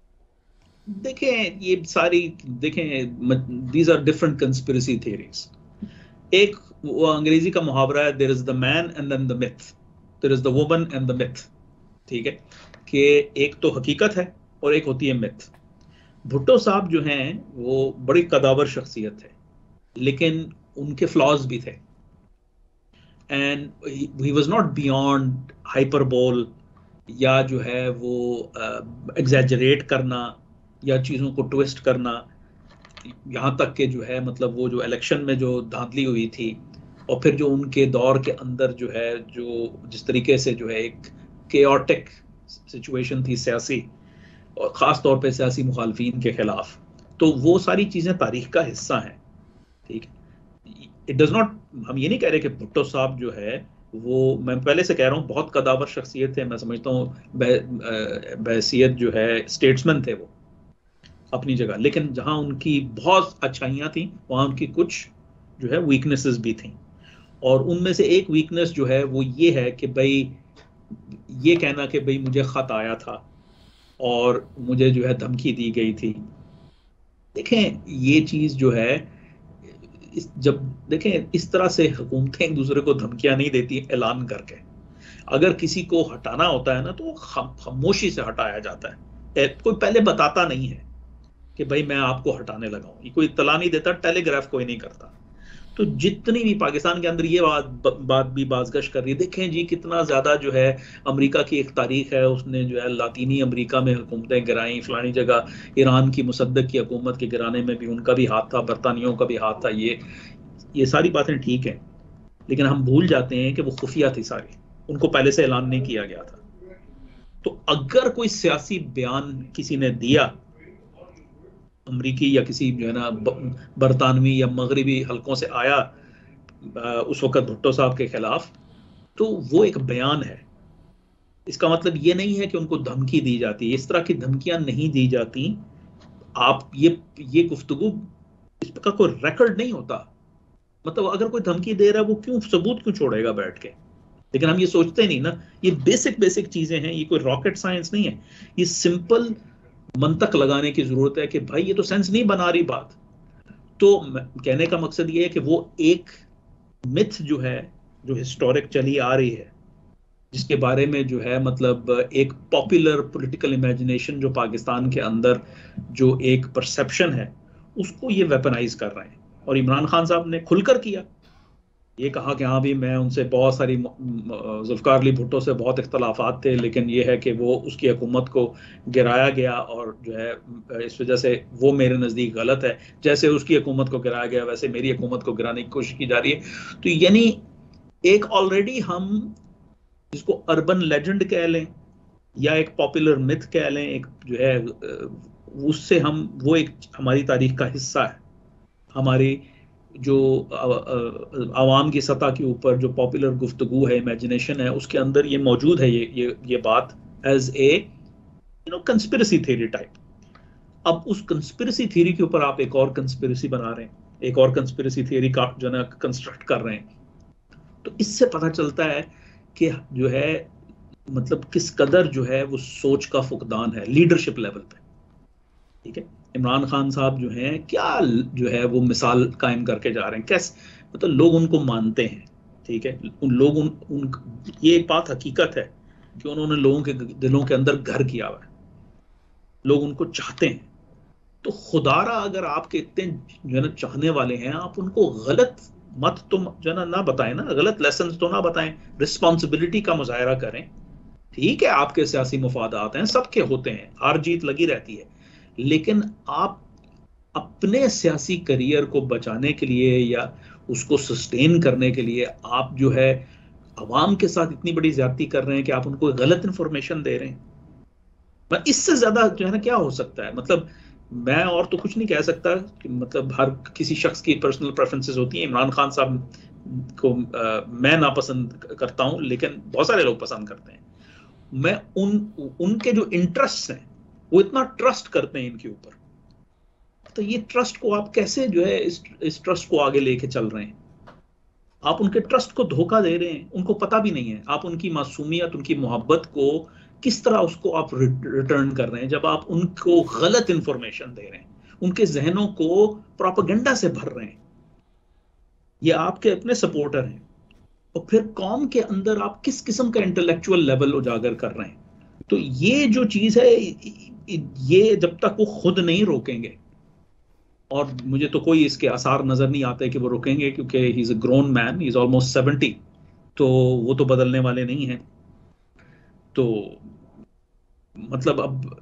देखें, ये सारी देखें, these are different conspiracy theories. एक वो अंग्रेजी का मुहावरा है, there is the man and then the myth, there is the woman and the myth. ठीक है, कि एक तो हकीकत है और एक होती है मिथ। भुट्टो साहब जो हैं वो बड़ी कदावर शख्सियत है, लेकिन उनके फ्लॉज भी थे। And he was not beyond hyperbole या जो है वो एग्जैजरेट करना या चीज़ों को ट्विस्ट करना। यहाँ तक कि जो है मतलब वो जो इलेक्शन में जो धांधली हुई थी और फिर जो उनके दौर के अंदर जो है जो जिस तरीके से जो है एक केओटिक सिचुएशन थी सियासी, और ख़ास तौर पे सियासी मुखालफीन के ख़िलाफ़, तो वो सारी चीज़ें तारीख का हिस्सा हैं। ठीक है, इट डज नॉट, हम ये नहीं कह रहे कि भुट्टो साहब जो है वो, मैं पहले से कह रहा हूँ, बहुत कदावर शख्सियत है। मैं समझता हूँ बहसीयत जो है स्टेट्समैन थे वो अपनी जगह, लेकिन जहाँ उनकी बहुत अच्छाइयाँ थी वहाँ उनकी कुछ जो है वीकनेसेस भी थी। और उनमें से एक वीकनेस जो है वो ये है कि भाई ये कहना कि भाई मुझे ख़त आया था और मुझे जो है धमकी दी गई थी। देखें, ये चीज़ जो है जब देखें इस तरह से हुकूमतें एक दूसरे को धमकियां नहीं देती ऐलान करके। अगर किसी को हटाना होता है ना तो खामोशी से हटाया जाता है। कोई पहले बताता नहीं है कि भाई मैं आपको हटाने लगा हूं, ये कोई इत्तला नहीं देता, टेलीग्राफ कोई नहीं करता। तो जितनी भी पाकिस्तान के अंदर ये बात भी बाज़गश कर रही है। देखें जी कितना ज़्यादा जो है अमेरिका की एक तारीख है, उसने जो है लातीनी अमेरिका में हुकूमतें गिराई, फलानी जगह ईरान की मुसद्दक की हुकूमत के गिराने में भी उनका भी हाथ था, बरतानियों का भी हाथ था। ये सारी बातें ठीक हैं, लेकिन हम भूल जाते हैं कि वो खुफिया थी सारी, उनको पहले से ऐलान नहीं किया गया था। तो अगर कोई सियासी बयान किसी ने दिया अमरीकी या किसी जो है ना बरतानवी या मगरबी हलकों से आया उस वक्त भुट्टो साहब के खिलाफ, तो वो एक बयान है। इसका मतलब ये नहीं है कि उनको धमकी दी जाती है, इस तरह की धमकियां नहीं दी जाती। आप ये गुफ्तगू, इसका कोई रिकॉर्ड नहीं होता। मतलब अगर कोई धमकी दे रहा है वो क्यों सबूत क्यों छोड़ेगा बैठ के? लेकिन हम ये सोचते नहीं ना। ये बेसिक चीजें हैं, ये कोई रॉकेट साइंस नहीं है। ये सिंपल मंतक लगाने की जरूरत है कि भाई ये तो सेंस नहीं बना रही बात। तो कहने का मकसद ये है कि वो एक मिथ जो है, जो हिस्टोरिक चली आ रही है, जिसके बारे में जो है मतलब एक पॉपुलर पॉलिटिकल इमेजिनेशन जो पाकिस्तान के अंदर जो एक परसेप्शन है, उसको ये वेपनाइज कर रहे हैं। और इमरान खान साहब ने खुलकर किया, ये कहा कि हाँ भी मैं उनसे बहुत सारी जुल्फ़िकार अली भुट्टो से बहुत इख्तलाफात थे, लेकिन ये है कि वो उसकी हुकूमत को गिराया गया और जो है इस वजह से वो मेरे नज़दीक गलत है। जैसे उसकी हुकूमत को गिराया गया वैसे मेरी हुकूमत को गिराने की कोशिश की जा रही है। तो यानी एक ऑलरेडी हम जिसको अर्बन लेजेंड कह लें या एक पॉपुलर मिथ कह लें, एक जो है उससे हम वो एक हमारी तारीख का हिस्सा है। हमारी जो आवाम की सतह के ऊपर जो पॉपुलर गुफ्तगू है, इमेजिनेशन है, उसके अंदर ये मौजूद है, ये बात as a conspiracy theory type. अब उस कंस्पिरेसी थ्योरी के ऊपर आप एक और कंस्पिरेसी बना रहे हैं, एक और कंस्पिरेसी थ्योरी का जो है कंस्ट्रक्ट कर रहे हैं। तो इससे पता चलता है कि जो है मतलब किस कदर जो है वो सोच का फुकदान है लीडरशिप लेवल पे। ठीक है, इमरान खान साहब जो हैं क्या जो है वो मिसाल कायम करके जा रहे हैं, कैसे मतलब लोग उनको मानते हैं। ठीक है, उन लोग उन ये एक बात हकीकत है कि उन्होंने लोगों के दिलों के अंदर घर किया हुआ है, लोग उनको चाहते हैं। तो खुदारा अगर आपके इतने जो है ना चाहने वाले हैं, आप उनको गलत मत तो जो है ना बताएं ना, गलत लेसन तो ना बताएं, रिस्पॉन्सिबिलिटी का मुजाहरा करें। ठीक है, आपके सियासी मुफादात हैं, सबके होते हैं, हार जीत लगी रहती है, लेकिन आप अपने सियासी करियर को बचाने के लिए या उसको सस्टेन करने के लिए आप जो है अवाम के साथ इतनी बड़ी ज्यादती कर रहे हैं कि आप उनको गलत इंफॉर्मेशन दे रहे हैं। इससे ज्यादा जो है ना क्या हो सकता है? मतलब मैं और तो कुछ नहीं कह सकता कि मतलब हर किसी शख्स की पर्सनल प्रेफरेंसेस होती हैं। इमरान खान साहब को मैं नापसंद करता हूं, लेकिन बहुत सारे लोग पसंद करते हैं। मैं उनके जो इंटरेस्ट हैं, वो इतना ट्रस्ट करते हैं इनके ऊपर, तो ये ट्रस्ट को आप कैसे जो है इस ट्रस्ट को आगे लेके चल रहे हैं? आप उनके ट्रस्ट को धोखा दे रहे हैं, उनको पता भी नहीं है। आप उनकी मासूमियत, उनकी मोहब्बत को किस तरह उसको आप रिटर्न कर रहे हैं जब आप उनको गलत इंफॉर्मेशन दे रहे हैं, उनके जहनों को प्रोपेगेंडा से भर रहे हैं। ये आपके अपने सपोर्टर हैं, और फिर कौम के अंदर आप किस किस्म का इंटेलेक्चुअल लेवल उजागर कर रहे हैं। तो ये जो चीज है, ये जब तक वो खुद नहीं रोकेंगे, और मुझे तो कोई इसके आसार नजर नहीं आते कि वो रुकेंगे, क्योंकि he is a grown man, he is almost 70, तो वो तो बदलने वाले नहीं हैं। तो मतलब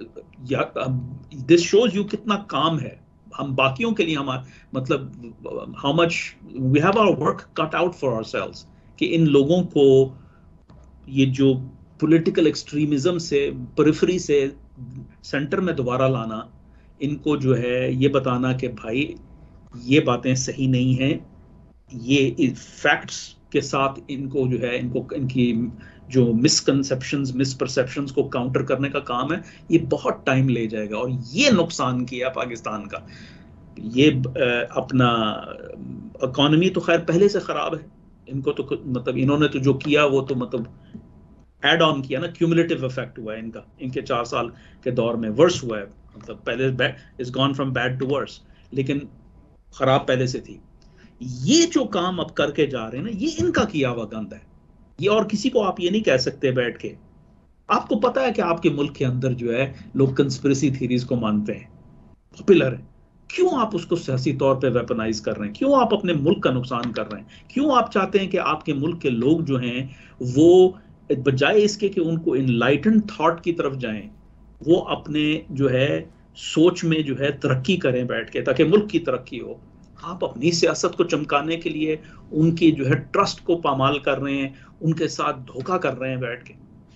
अब दिस शोज यू कितना काम है हम बाकियों के लिए, हमारा मतलब how much we have our work cut out for ourselves, कि इन लोगों को ये जो पॉलिटिकल एक्सट्रीमिज्म से पेरिफेरी से सेंटर में दोबारा लाना, इनको जो है ये बताना कि भाई ये बातें सही नहीं हैं, ये फैक्ट्स के साथ इनको जो है इनकी जो मिसकंसेप्शंस, मिसपरसेप्शंस को काउंटर करने का काम है। ये बहुत टाइम ले जाएगा, और ये नुकसान किया पाकिस्तान का। ये अपना इकोनॉमी तो खैर पहले से खराब है, इनको तो मतलब इन्होंने तो जो किया वो तो मतलब एड ऑन किया ना, क्यूमुलेटिव इफेक्ट हुआ है इनका, इनके 4 साल के दौर में वर्स हुआ है। मतलब पहले is gone from bad to worse, लेकिन खराब पहले से थी। ये जो काम अब करके जा रहे हैं ना, ये इनका किया हुआ गंद है ये, और किसी को आप ये नहीं कह सकते बैठ के। आपको पता है कि आपके मुल्क के अंदर जो है लोग कंस्पिरेसी थीरीज को मानते हैं, पॉपुलर है, क्यों आप उसको सियासी तौर पे वेपनाइज कर रहे हैं? क्यों आप अपने मुल्क का नुकसान कर रहे हैं? क्यों आप चाहते हैं कि आपके मुल्क के लोग जो हैं वो बजाय इसके कि उनको इनलाइटेंड थॉट की तरफ जाएं, वो अपने जो है सोच में जो है तरक्की करें बैठ के, ताकि मुल्क की तरक्की हो। आप अपनी सियासत को चमकाने के लिए उनकी जो है ट्रस्ट को पामाल कर रहे हैं, उनके साथ धोखा कर रहे हैं बैठ के।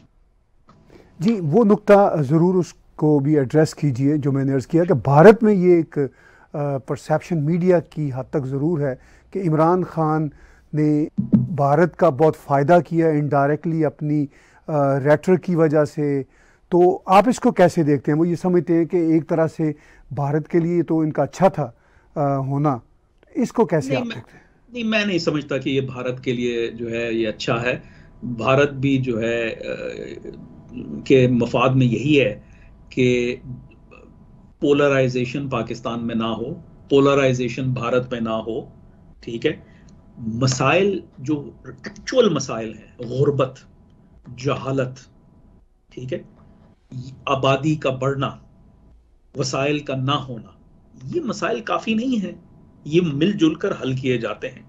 जी, वो नुक्ता ज़रूर उसको भी एड्रेस कीजिए जो मैंने अर्ज़ किया कि भारत में ये एक परसेप्शन मीडिया की हद तक ज़रूर है कि इमरान खान ने भारत का बहुत फ़ायदा किया इनडायरेक्टली अपनी रेटरिक की वजह से। तो आप इसको कैसे देखते हैं? वो ये समझते हैं कि एक तरह से भारत के लिए तो इनका अच्छा था होना, इसको कैसे आप देखते हैं? नहीं, मैं नहीं समझता कि ये भारत के लिए जो है ये अच्छा है। भारत भी जो है के मफाद में यही है कि पोलराइजेशन पाकिस्तान में ना हो, पोलराइजेशन भारत में ना हो, ठीक है। मसाइल जो एक्चुअल मसाइल हैं, गुर्बत, जहालत, ठीक है, आबादी का बढ़ना, वसाइल का ना होना, ये मसाइल काफी नहीं है, ये मिलजुल कर हल किए जाते हैं।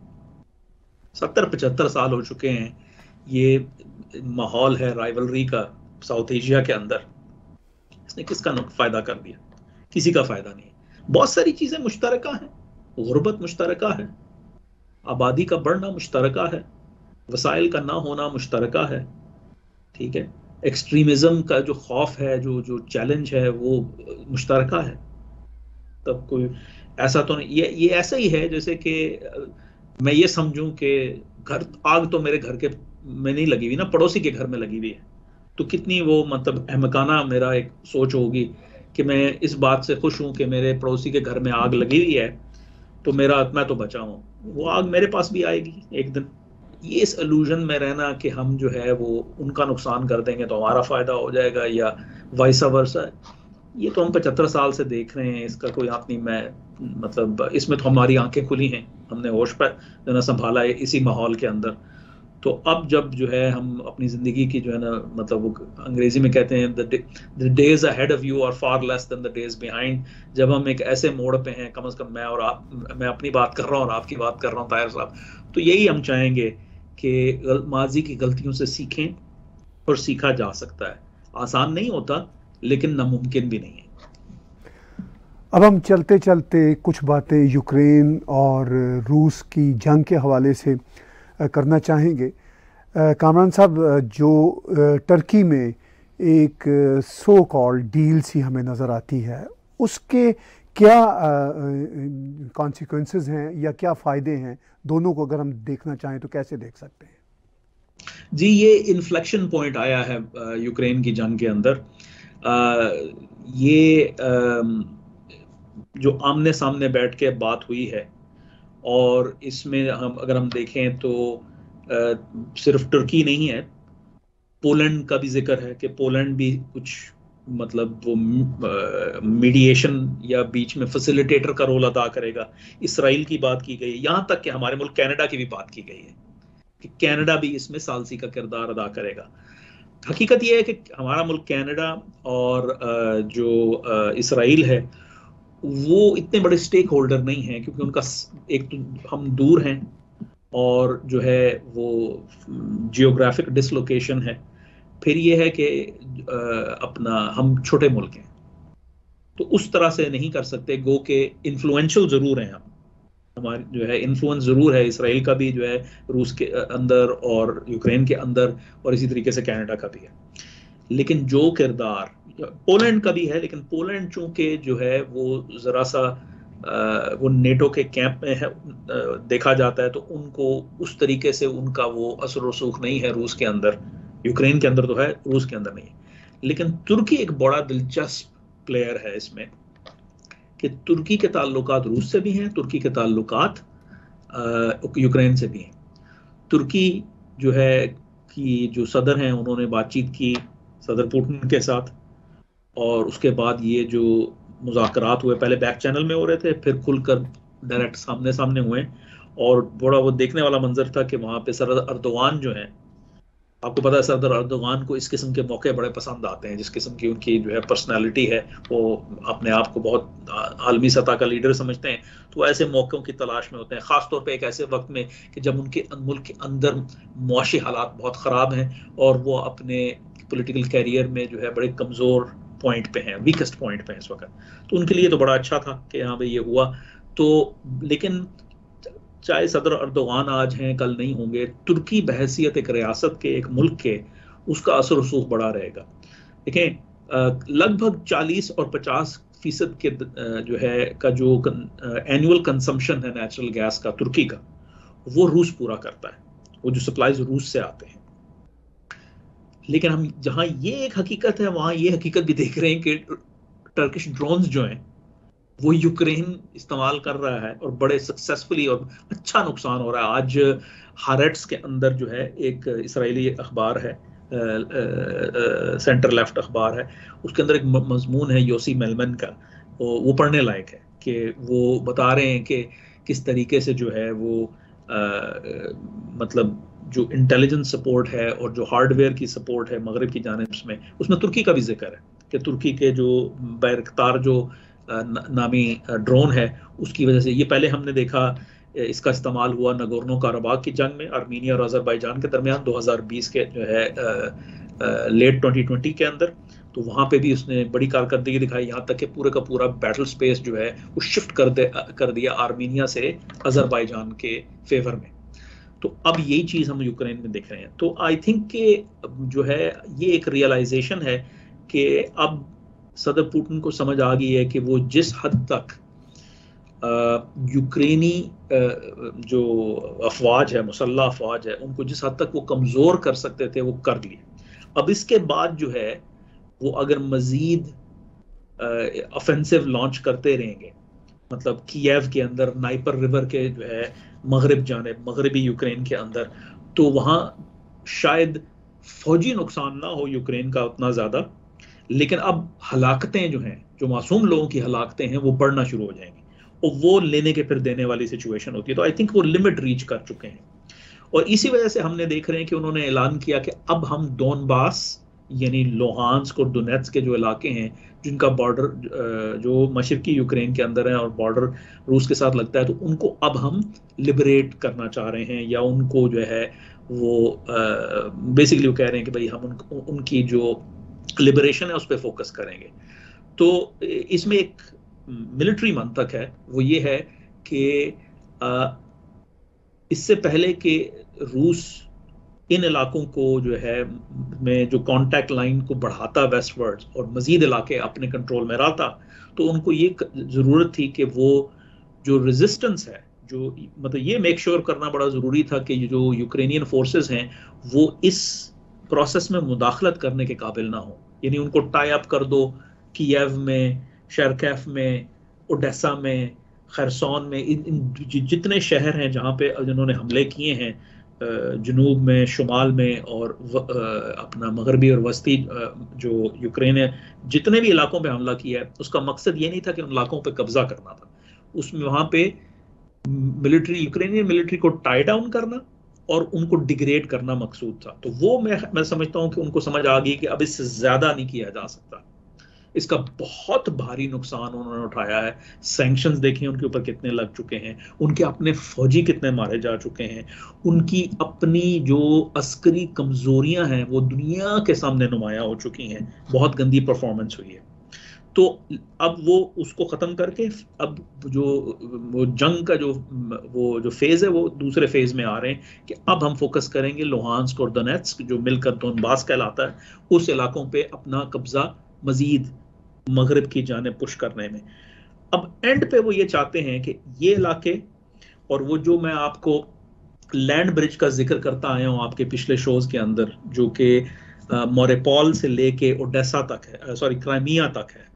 70-75 साल हो चुके हैं, ये माहौल है राइवलरी का साउथ एशिया के अंदर, इसने किसका फायदा कर दिया? किसी का फायदा नहीं है। बहुत सारी चीजें मुश्तरका हैं, गुर्बत मुश्तरका है, आबादी का बढ़ना मुश्तरका है, वसाइल का ना होना मुश्तरका है, ठीक है, एक्सट्रीमिज्म का जो खौफ है, जो जो चैलेंज है, वो मुश्तरका है। तब कोई ऐसा तो नहीं, ये ऐसा ही है जैसे कि मैं ये समझूं कि घर, आग तो मेरे घर के में नहीं लगी हुई ना, पड़ोसी के घर में लगी हुई है, तो कितनी वो मतलब अहमकाना मेरा एक सोच होगी कि मैं इस बात से खुश हूं कि मेरे पड़ोसी के घर में आग लगी हुई है, तो मैं तो बचा हूं, वो आग मेरे पास भी आएगी एक दिन। ये इस इल्यूजन में रहना कि हम जो है वो उनका नुकसान कर देंगे तो हमारा फायदा हो जाएगा, या वाइसा वर्सा, ये तो हम 75 साल से देख रहे हैं, इसका कोई आप नहीं, मैं मतलब इसमें तो हमारी आंखें खुली हैं, हमने होश पर जो है ना संभाला है इसी माहौल के अंदर। तो अब जब जो है हम अपनी जिंदगी की जो है ना, मतलब वो अंग्रेजी में कहते हैं the days ahead of you are far less than the days behind, जब हम एक ऐसे मोड़ पे हैं, कम से कम मैं और आप, मैं अपनी बात कर रहा हूँ और आपकी बात कर रहा हूँ ताहिर साहब, तो यही हम चाहेंगे कि माजी की गलतियों से सीखें, और सीखा जा सकता है। आसान नहीं होता, लेकिन नामुमकिन भी नहीं है। अब हम चलते चलते कुछ बातें यूक्रेन और रूस की जंग के हवाले से करना चाहेंगे। कामरान साहब, जो टर्की में एक सो कॉल्ड डील सी हमें नज़र आती है, उसके क्या कॉन्सिक्वेंसेस हैं या क्या फ़ायदे हैं? दोनों को अगर हम देखना चाहें तो कैसे देख सकते हैं? जी, ये इन्फ्लेक्शन पॉइंट आया है यूक्रेन की जंग के अंदर। ये जो आमने सामने बैठ के बात हुई है, और इसमें अगर हम देखें तो सिर्फ तुर्की नहीं है, पोलैंड का भी जिक्र है कि पोलैंड भी कुछ मतलब वो मीडिएशन या बीच में फैसिलिटेटर का रोल अदा करेगा। इसराइल की बात की गई, यहाँ तक कि हमारे मुल्क कनाडा की भी बात की गई है कि कनाडा भी इसमें सालसी का किरदार अदा करेगा। हकीकत यह है कि हमारा मुल्क कनाडा और जो इसराइल है, वो इतने बड़े स्टेक होल्डर नहीं है, क्योंकि उनका एक तो हम दूर हैं, और जो है वो जियोग्राफिक डिसलोकेशन है, फिर ये है कि अपना हम छोटे मुल्क हैं, तो उस तरह से नहीं कर सकते। गो के इन्फ्लुएंशियल जरूर हैं हम, हमारी जो है इन्फ्लुएंस जरूर है, इसराइल का भी जो है रूस के अंदर और यूक्रेन के अंदर, और इसी तरीके से कनाडा का भी है। लेकिन जो किरदार पोलैंड का भी है, लेकिन पोलैंड चूंकि जो है वो जरा सा वो नेटो के कैंप में है, देखा जाता है, तो उनको उस तरीके से उनका वो असर रसूख नहीं है रूस के अंदर। यूक्रेन के अंदर तो है, रूस के अंदर नहीं है। लेकिन तुर्की एक बड़ा दिलचस्प प्लेयर है इसमें, कि तुर्की के ताल्लुकात रूस से भी हैं, तुर्की के ताल्लुकात यूक्रेन से भी हैं। तुर्की जो है कि जो सदर हैं, उन्होंने बातचीत की सदर पुतिन के साथ, और उसके बाद ये जो मुज़ाकरात हुए, पहले बैक चैनल में हो रहे थे, फिर खुलकर डायरेक्ट सामने सामने हुए, और बड़ा वो देखने वाला मंजर था कि वहाँ पे सदर अर्दोगान जो हैं, आपको पता है सदर अर्दोगान को इस किस्म के मौके बड़े पसंद आते हैं, जिस किस्म की उनकी जो है पर्सनालिटी है, वो अपने आप को बहुत आलमी सतह का लीडर समझते हैं, तो वो ऐसे मौक़ों की तलाश में होते हैं, ख़ासतौर पे एक ऐसे वक्त में कि जब उनके मुल्क के अंदर मुआशी हालात बहुत ख़राब हैं, और वो अपने पॉलिटिकल कैरियर में जो है बड़े कमज़ोर पॉइंट पे हैं, वीकेस्ट पॉइंट पे हैं इस वक्त। तो उनके लिए तो बड़ा अच्छा था कि यहाँ पे ये हुआ। तो लेकिन चाहे सदर अर्दोगान आज हैं, कल नहीं होंगे, तुर्की बहैसियत एक रियासत के, एक मुल्क के, उसका असर रसूख बड़ा रहेगा। देखें, लगभग 40 और 50% के जो है का जो एनुअल कंजम्पशन है नेचुरल गैस का तुर्की का, वो रूस पूरा करता है, वो जो सप्लाईज रूस से आते हैं। लेकिन हम जहां ये एक हकीकत है, वहां ये हकीकत भी देख रहे हैं कि टर्किश ड्रोन्स जो हैं वो यूक्रेन इस्तेमाल कर रहा है, और बड़े सक्सेसफुली और अच्छा नुकसान हो रहा है। आज हारेट्स के अंदर जो है एक इसराइली अखबार है, सेंटर लेफ्ट अखबार है, उसके अंदर एक मजमून है योसी मेलमन का, वो पढ़ने लायक है कि वो बता रहे हैं कि किस तरीके से जो है वो मतलब जो इंटेलिजेंस सपोर्ट है और जो हार्डवेयर की सपोर्ट है मगरिब की जानिब में, उसमें तुर्की का भी जिक्र है कि तुर्की के जो बैरक्तार जो नामी ड्रोन है उसकी वजह से, ये पहले हमने देखा इसका इस्तेमाल हुआ नगोर्नो काराबाग की जंग में आर्मीनिया और अजरबैजान के दरमियान 2020 के जो है लेट 2020 के अंदर, तो वहाँ पे भी उसने बड़ी कारकर्दगी दिखाई, यहाँ तक कि पूरे का पूरा बैटल स्पेस जो है वो शिफ्ट कर दिया आर्मीनिया से अजरबैजान के फेवर में। तो अब यही चीज़ हम यूक्रेन में देख रहे हैं। तो आई थिंक कि जो है ये एक रियलाइजेशन है कि अब सदर पुतिन को समझ आ गई है कि वो जिस हद तक यूक्रेनी जो अफवाज है, मुसल्लह अफवाज है, उनको जिस हद तक वो कमज़ोर कर सकते थे वो कर लिए। अब इसके बाद जो है वो अगर मजीद ऑफेंसिव लॉन्च करते रहेंगे, मतलब कीव के अंदर, नाइपर रिवर के जो है मगरिब जानिब, मगरबी यूक्रेन के अंदर, तो वहाँ शायद फौजी नुकसान ना हो यूक्रेन का उतना ज़्यादा, लेकिन अब हलाकतें जो हैं, जो मासूम लोगों की हलाकतें हैं, वो बढ़ना शुरू हो जाएंगी और वो लेने के फिर देने वाली सिचुएशन होती है। तो आई थिंक वो लिमिट रीच कर चुके हैं और इसी वजह से हमने देख रहे हैं कि उन्होंने ऐलान किया कि अब हम डोनबास यानी लोहांस्क और डोनेट्स्क के जो इलाके हैं जिनका बॉर्डर जो मशरकी यूक्रेन के अंदर है और बॉर्डर रूस के साथ लगता है, तो उनको अब हम लिबरेट करना चाह रहे हैं, या उनको जो है वो बेसिकली वो कह रहे हैं कि भाई हम उनकी जो लिबरेशन है उस पर फोकस करेंगे। तो इसमें एक मिलिट्री मंतक है, वो ये है कि इससे पहले कि रूस इन इलाकों को जो है में जो कांटेक्ट लाइन को बढ़ाता वेस्टवर्ड और मजीद इलाके अपने कंट्रोल में रहता, तो उनको ये ज़रूरत थी कि वो जो रेजिस्टेंस है, जो मतलब ये मेक श्योर करना बड़ा ज़रूरी था कि जो यूक्रेनियन फोर्सेस हैं वो इस प्रोसेस में मुदाखलत करने के काबिल ना हो, यानी उनको टाई अप कर दो कीव में, शर्केफ में, ओडेसा में, खरसोन में, इन जितने शहर हैं जहाँ पे जिन्होंने हमले किए हैं जनूब में, शुमाल में और अपना मगरबी और वस्ती जो यूक्रेन है, जितने भी इलाकों पे हमला किया है, उसका मकसद ये नहीं था कि उन इलाकों पे कब्जा करना था, उसमें वहाँ पे मिलिट्री, यूक्रेनियन मिलिट्री को टाई डाउन करना और उनको डिग्रेड करना मकसूद था। तो वो मैं समझता हूँ कि उनको समझ आ गई कि अब इससे ज़्यादा नहीं किया जा सकता। इसका बहुत भारी नुकसान उन्होंने उठाया है। सैंक्शंस देखें उनके ऊपर कितने लग चुके हैं, उनके अपने फौजी कितने मारे जा चुके हैं, उनकी अपनी जो अस्करी कमजोरियां हैं वो दुनिया के सामने नुमायां हो चुकी हैं, बहुत गंदी परफॉर्मेंस हुई है। तो अब वो उसको ख़त्म करके अब जो वो जंग का जो फेज़ है वो दूसरे फेज़ में आ रहे हैं कि अब हम फोकस करेंगे लुहांस्क और डोनेट्स्क जो मिलकर डोनबास कहलाता है, उस इलाकों पे अपना कब्जा मजीद मगरिब की जानिब पुश करने में। अब एंड पे वो ये चाहते हैं कि ये इलाके, और वो जो मैं आपको लैंड ब्रिज का जिक्र करता आया हूँ आपके पिछले शोज के अंदर, जो कि मोरेपोल से लेके ओडेसा तक है, सॉरी क्राइमिया तक है,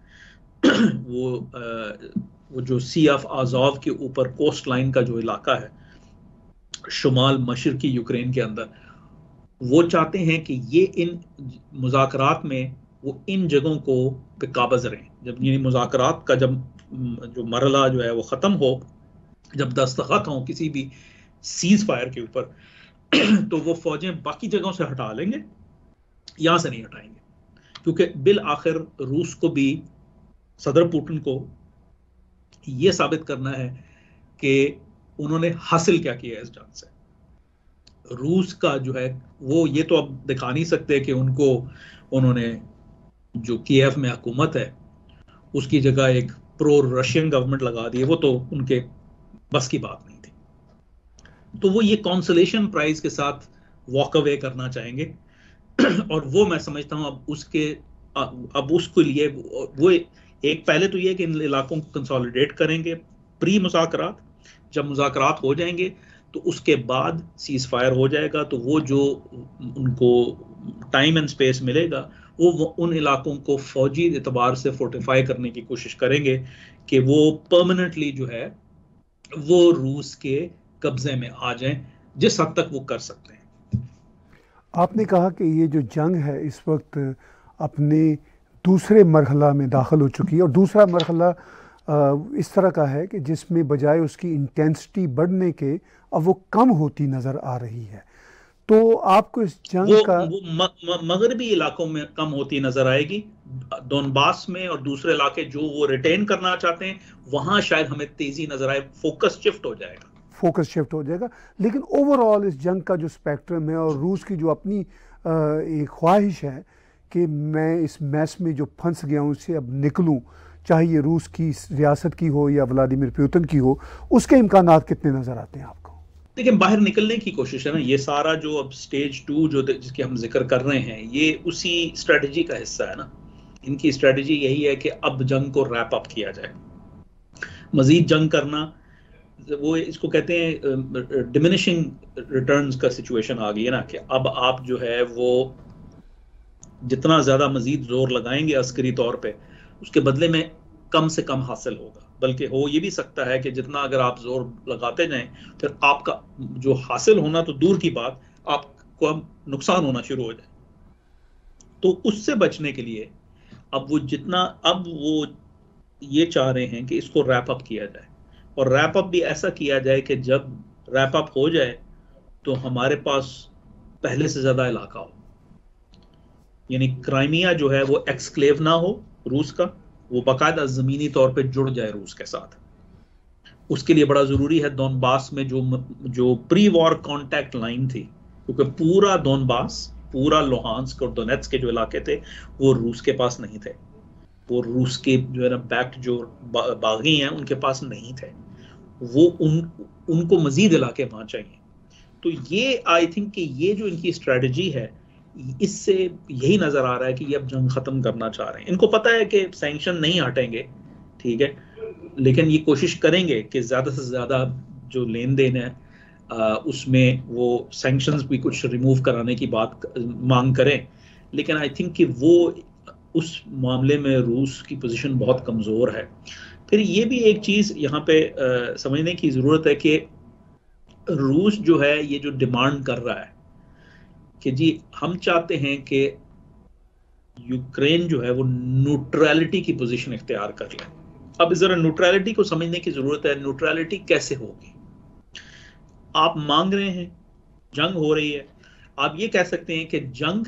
वो जो सी ऑफ आज़ोव के ऊपर कोस्ट लाइन का जो इलाका है शुमाल मशरकी यूक्रेन के अंदर, वो चाहते हैं कि ये इन मुज़ाकरात में वो इन जगहों को पे काबज रहें। जब ये मुज़ाकरात का जब जो मरला जो है वो ख़त्म हो, जब दस्तखत हो किसी भी सीज फायर के ऊपर, तो वो फौजें बाकी जगहों से हटा लेंगे, यहाँ से नहीं हटाएंगे, क्योंकि बिल आखिर रूस को भी, सदर पुतिन को ये साबित करना है कि उन्होंने हासिल क्या किया इस जंग से। रूस का जो है वो ये तो अब दिखा नहीं सकते कि उन्होंने जो कीव में हुकूमत है उसकी जगह एक प्रो रशियन गवर्नमेंट लगा दी है, वो तो उनके बस की बात नहीं थी। तो वो ये कॉन्सोलेशन प्राइज के साथ वॉक अवे करना चाहेंगे और वो मैं समझता हूँ अब उसके लिए वो एक पहले तो ये कि इन इलाकों को कंसोलिडेट करेंगे प्री मुज़ाकरात, जब मुज़ाकरात हो जाएंगे तो उसके बाद सीज फायर हो जाएगा, तो वो जो उनको टाइम एंड स्पेस मिलेगा वो उन इलाकों को फौजी एतबार से फोर्टिफाई करने की कोशिश करेंगे कि वो परमानेंटली जो है वो रूस के कब्जे में आ जाएं, जिस हद तक वो कर सकते हैं। आपने कहा कि ये जो जंग है इस वक्त अपने दूसरे मरहला में दाखिल हो चुकी है और दूसरा मरहला इस तरह का है कि जिसमें बजाय उसकी इंटेंसिटी बढ़ने के अब वो कम होती नज़र आ रही है। तो आपको इस जंग का वो मगरबी इलाकों में कम होती नजर आएगी, डोनबास में, और दूसरे इलाके जो वो रिटेन करना चाहते हैं वहां शायद हमें तेजी नजर आए, फोकस शिफ्ट हो जाएगा। लेकिन ओवरऑल इस जंग का जो स्पेक्ट्रम है और रूस की जो अपनी एक ख्वाहिश है कि मैं इस मैस में जो फंस गया हूँ उससे अब निकलूँ, चाहे ये रूस की रियासत की हो या व्लादिमीर पुतिन की हो, उसके इम्कानात कितने नज़र आते हैं आपको? देखिए, बाहर निकलने की कोशिश है ना, ये सारा जो अब स्टेज 2 जो जिसके हम जिक्र कर रहे हैं, ये उसी स्ट्रेटजी का हिस्सा है ना। इनकी स्ट्रेटजी यही है कि अब जंग को रैप अप किया जाए, मजीद जंग करना, वो इसको कहते हैं डिमिनिशिंग रिटर्न्स का सिचुएशन आ गई है ना, कि अब आप जो है वो जितना ज्यादा मजीद जोर लगाएंगे अस्करी तौर पे, उसके बदले में कम से कम हासिल होगा। बल्कि हो ये भी सकता है कि जितना अगर आप जोर लगाते जाएं, फिर आपका जो हासिल होना तो दूर की बात, आपको नुकसान होना शुरू हो जाए। तो उससे बचने के लिए अब वो ये चाह रहे हैं कि इसको रैप अप किया जाए, और रैप अप भी ऐसा किया जाए कि जब रैप अप हो जाए तो हमारे पास पहले से ज्यादा इलाका हो, यानी क्राइमिया जो है वो एक्सक्लेव ना हो रूस का, वो बाकायदा जमीनी तौर पे जुड़ जाए रूस के साथ। उसके लिए बड़ा जरूरी है डोनबास में जो प्री वॉर कांटेक्ट लाइन थी, क्योंकि पूरा डोनबास, पूरा लोहांस्क और डोनेट्स्क के जो इलाके थे वो रूस के पास नहीं थे, वो रूस के जो है ना बैक्ड जो बागी हैं उनके पास नहीं थे, वो उनको मजीद इलाके वहां चाहिए। तो ये आई थिंक कि ये जो इनकी स्ट्रेटजी है, इससे यही नजर आ रहा है कि ये अब जंग खत्म करना चाह रहे हैं। इनको पता है कि सैंक्शन नहीं हटेंगे, ठीक है, लेकिन ये कोशिश करेंगे कि ज्यादा से ज्यादा जो लेन देन है उसमें वो सैंक्शंस भी कुछ रिमूव कराने की बात मांग करें। लेकिन आई थिंक कि वो उस मामले में रूस की पोजीशन बहुत कमजोर है। फिर ये भी एक चीज यहाँ पे समझने की जरूरत है कि रूस जो है ये जो डिमांड कर रहा है कि जी हम चाहते हैं कि यूक्रेन जो है वो न्यूट्रलिटी की पोजीशन इख्तियार कर ले। अब जरा न्यूट्रलिटी को समझने की जरूरत है। न्यूट्रलिटी कैसे होगी? आप मांग रहे हैं, जंग हो रही है, आप ये कह सकते हैं कि जंग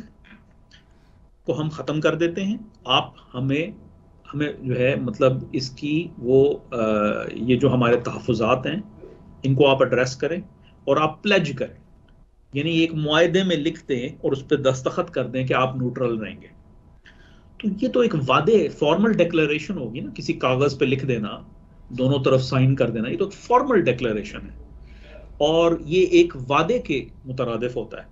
को हम खत्म कर देते हैं, आप हमें जो है मतलब इसकी वो ये जो हमारे तहफ़्फ़ुज़ात हैं इनको आप एड्रेस करें और आप प्लेज करें, यानी एक मुआहदे में लिख दें और उस पर दस्तखत कर दें कि आप न्यूट्रल रहेंगे। तो ये तो एक वादे, फॉर्मल डिक्लेरेशन होगी ना, किसी कागज पे लिख देना, दोनों तरफ साइन कर देना, ये तो फॉर्मल डिक्लेरेशन है और ये एक वादे के मुतरादिफ होता है,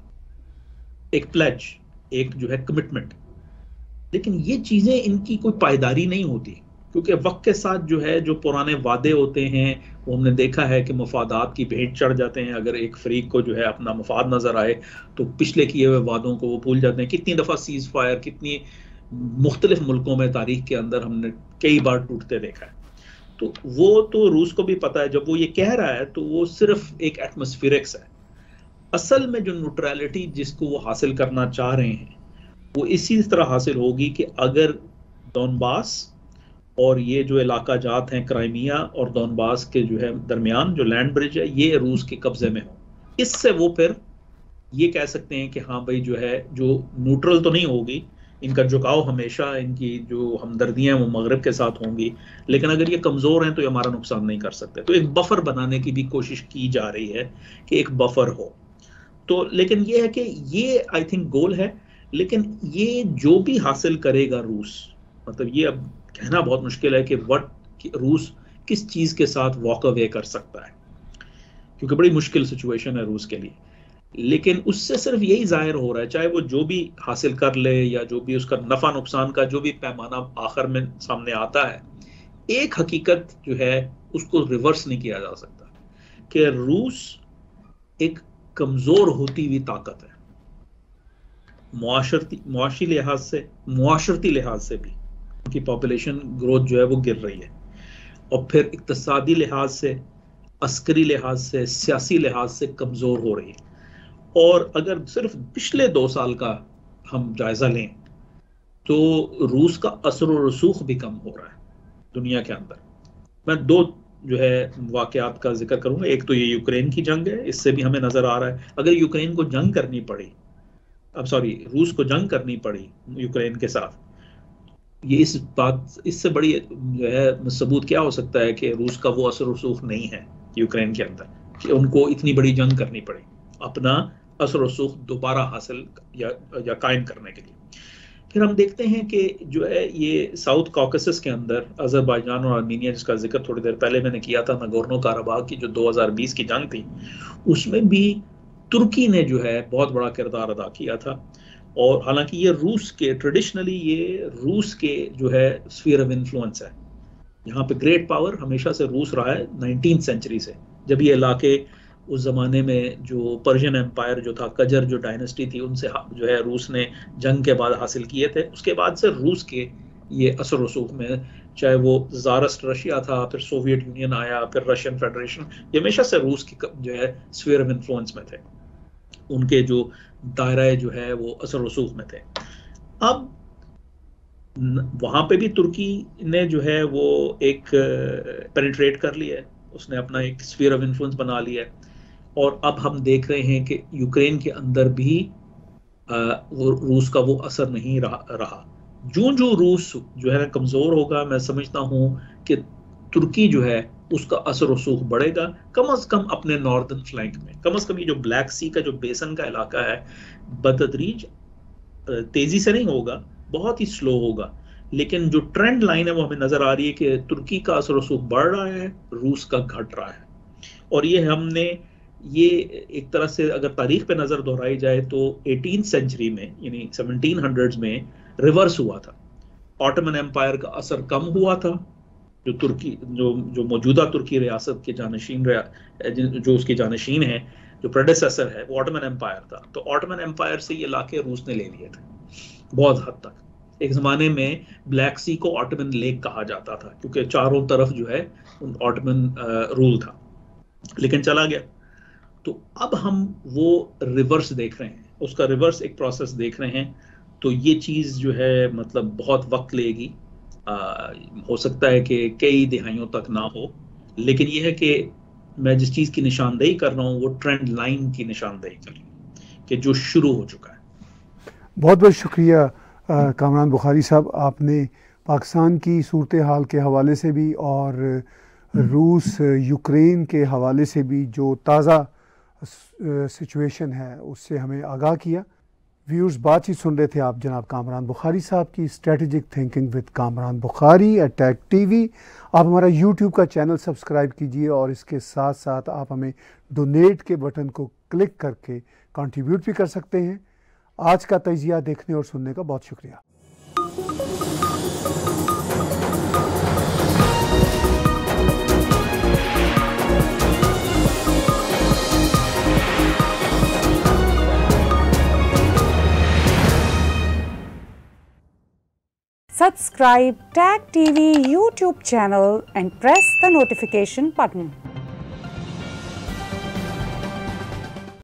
एक प्लेज, एक जो है कमिटमेंट। लेकिन ये चीजें इनकी कोई पायदारी नहीं होती, क्योंकि वक्त के साथ जो है जो पुराने वादे होते हैं वो हमने देखा है कि मफादात की भेंट चढ़ जाते हैं। अगर एक फरीक को जो है अपना मफाद नजर आए तो पिछले किए हुए वादों को वो भूल जाते हैं। कितनी दफा सीज फायर कितनी मुख्तलिफ मुल्कों में तारीख के अंदर हमने कई बार टूटते देखा है। तो वो तो रूस को भी पता है, जब वो ये कह रहा है तो वो सिर्फ एक एटमॉस्फेरिक्स है। असल में जो न्यूट्रलिटी जिसको वो हासिल करना चाह रहे हैं वो इसी तरह हासिल होगी कि अगर डोनबास और ये जो इलाका जात हैं क्राइमिया और डोनबास के जो है दरमियान जो लैंड ब्रिज है ये रूस के कब्जे में हो, इससे वो फिर ये कह सकते हैं कि हाँ भाई जो है जो न्यूट्रल तो नहीं होगी, इनका झुकाव हमेशा, इनकी जो हमदर्दियां वो मगरब के साथ होंगी, लेकिन अगर ये कमजोर हैं तो ये हमारा नुकसान नहीं कर सकते। तो एक बफर बनाने की भी कोशिश की जा रही है कि एक बफर हो। तो लेकिन ये है कि ये आई थिंक गोल है, लेकिन ये जो भी हासिल करेगा रूस, मतलब ये अब कहना बहुत मुश्किल है कि रूस किस चीज के साथ वॉक अवे कर सकता है, क्योंकि बड़ी मुश्किल सिचुएशन है रूस के लिए। लेकिन उससे सिर्फ यही जाहिर हो रहा है, चाहे वो जो भी हासिल कर ले या जो भी उसका नफा नुकसान का जो भी पैमाना आखिर में सामने आता है, एक हकीकत जो है उसको रिवर्स नहीं किया जा सकता कि रूस एक कमजोर होती हुई ताकत है, मुआशरती लिहाज से भी उनकी पॉपुलेशन ग्रोथ जो है वो गिर रही है, और फिर इक्तिसादी लिहाज से, अस्करी लिहाज से, सियासी लिहाज से कमजोर हो रही है। और अगर सिर्फ पिछले 2 साल का हम जायजा लें तो रूस का असर और रसूख भी कम हो रहा है दुनिया के अंदर। मैं दो जो है वाकयात का जिक्र करूंगा। एक तो ये यूक्रेन की जंग है, इससे भी हमें नजर आ रहा है अगर यूक्रेन को जंग करनी पड़ी, अब सॉरी रूस को जंग करनी पड़ी यूक्रेन के साथ, ये इस बात, इससे बड़ी जो है सबूत क्या हो सकता है कि रूस का वो असर रसूख नहीं है यूक्रेन के अंदर कि उनको इतनी बड़ी जंग करनी पड़े अपना असर रसूख दोबारा हासिल या कायम करने के लिए। फिर हम देखते हैं कि जो है ये साउथ कॉकेसस के अंदर अजरबैजान और आर्मीनिया, जिसका जिक्र थोड़ी देर पहले मैंने किया था, नगोर्नो काराबाग की जो 2020 की जंग थी, उसमें भी तुर्की ने जो है बहुत बड़ा किरदार अदा किया था। और हालांकि ये रूस के, ट्रेडिशनली ये रूस के जो है स्फीयर ऑफ इन्फ्लुएंस है, यहाँ पे ग्रेट पावर हमेशा से रूस रहा है 19th सेंचुरी से। जब ये इलाके उस जमाने में जो पर्शियन एम्पायर जो था, कजर जो डायनेस्टी थी, उनसे जो है रूस ने जंग के बाद हासिल किए थे, उसके बाद से रूस के ये असर रसूख में, चाहे वो ज़ारस्ट रशिया था, फिर सोवियत यूनियन आया, फिर रशियन फेडरेशन, ये हमेशा से रूस की जो है स्फीयर ऑफ इन्फ्लुएंस में थे, उनके जो दायरा जो है वो असर रसूख में थे। अब वहां पे भी तुर्की ने जो है वो एक पेनिट्रेट कर लिया है, उसने अपना एक स्फीयर ऑफ इन्फ्लुएंस बना लिया है। और अब हम देख रहे हैं कि यूक्रेन के अंदर भी वो रूस का वो असर नहीं रहा। जो रूस जो है कमजोर होगा, मैं समझता हूं कि तुर्की जो है उसका असर रसूख बढ़ेगा, कम से कम अपने नॉर्दर्न फ्लैंक में। कम से कम ये जो ब्लैक सी का जो बेसन का इलाका है, बतदरीज, तेजी से नहीं होगा, बहुत ही स्लो होगा, लेकिन जो ट्रेंड लाइन है वो हमें नजर आ रही है कि तुर्की का असर रसूख बढ़ रहा है, रूस का घट रहा है। और ये हमने ये एक तरह से अगर तारीख पे नजर दोहराई जाए तो 18th सेंचुरी में, यानी 1700s में रिवर्स हुआ था। ऑटोमन एम्पायर का असर कम हुआ था, जो तुर्की जो मौजूदा तुर्की रियासत के जानशीन जो उसके जानशीन है, जो प्रेडेसेसर है, वो ऑटोमन एम्पायर था। तो ऑटोमन एम्पायर से ये इलाके रूस ने ले लिए थे बहुत हद तक। एक जमाने में ब्लैक सी को ऑटोमन लेक कहा जाता था, क्योंकि चारों तरफ जो है ऑटोमन रूल था, लेकिन चला गया। तो अब हम वो रिवर्स देख रहे हैं, उसका रिवर्स एक प्रोसेस देख रहे हैं। तो ये चीज जो है मतलब बहुत वक्त लेगी, हो सकता है कि कई दिहाइयों तक ना हो, लेकिन ये है कि मैं जिस चीज की निशानदेही कर रहा हूँ वो ट्रेंड लाइन की निशानदेही कर रहा हूँ कि जो शुरू हो चुका है। बहुत बहुत शुक्रिया कामरान बुखारी साहब, आपने पाकिस्तान की सूरत हाल के हवाले से भी और रूस यूक्रेन के हवाले से भी जो ताज़ा सिचुएशन है उससे हमें आगाह किया। व्यूअर्स, बातचीत सुन रहे थे आप जनाब कामरान बुखारी साहब की, strategic thinking with Kamran Bukhari, attack TV. आप हमारा यूट्यूब का चैनल सब्सक्राइब कीजिए और इसके साथ साथ आप हमें डोनेट के बटन को क्लिक करके कंट्रीब्यूट भी कर सकते हैं। आज का तजिया देखने और सुनने का बहुत शुक्रिया। Subscribe TAG TV YouTube channel and press the notification button.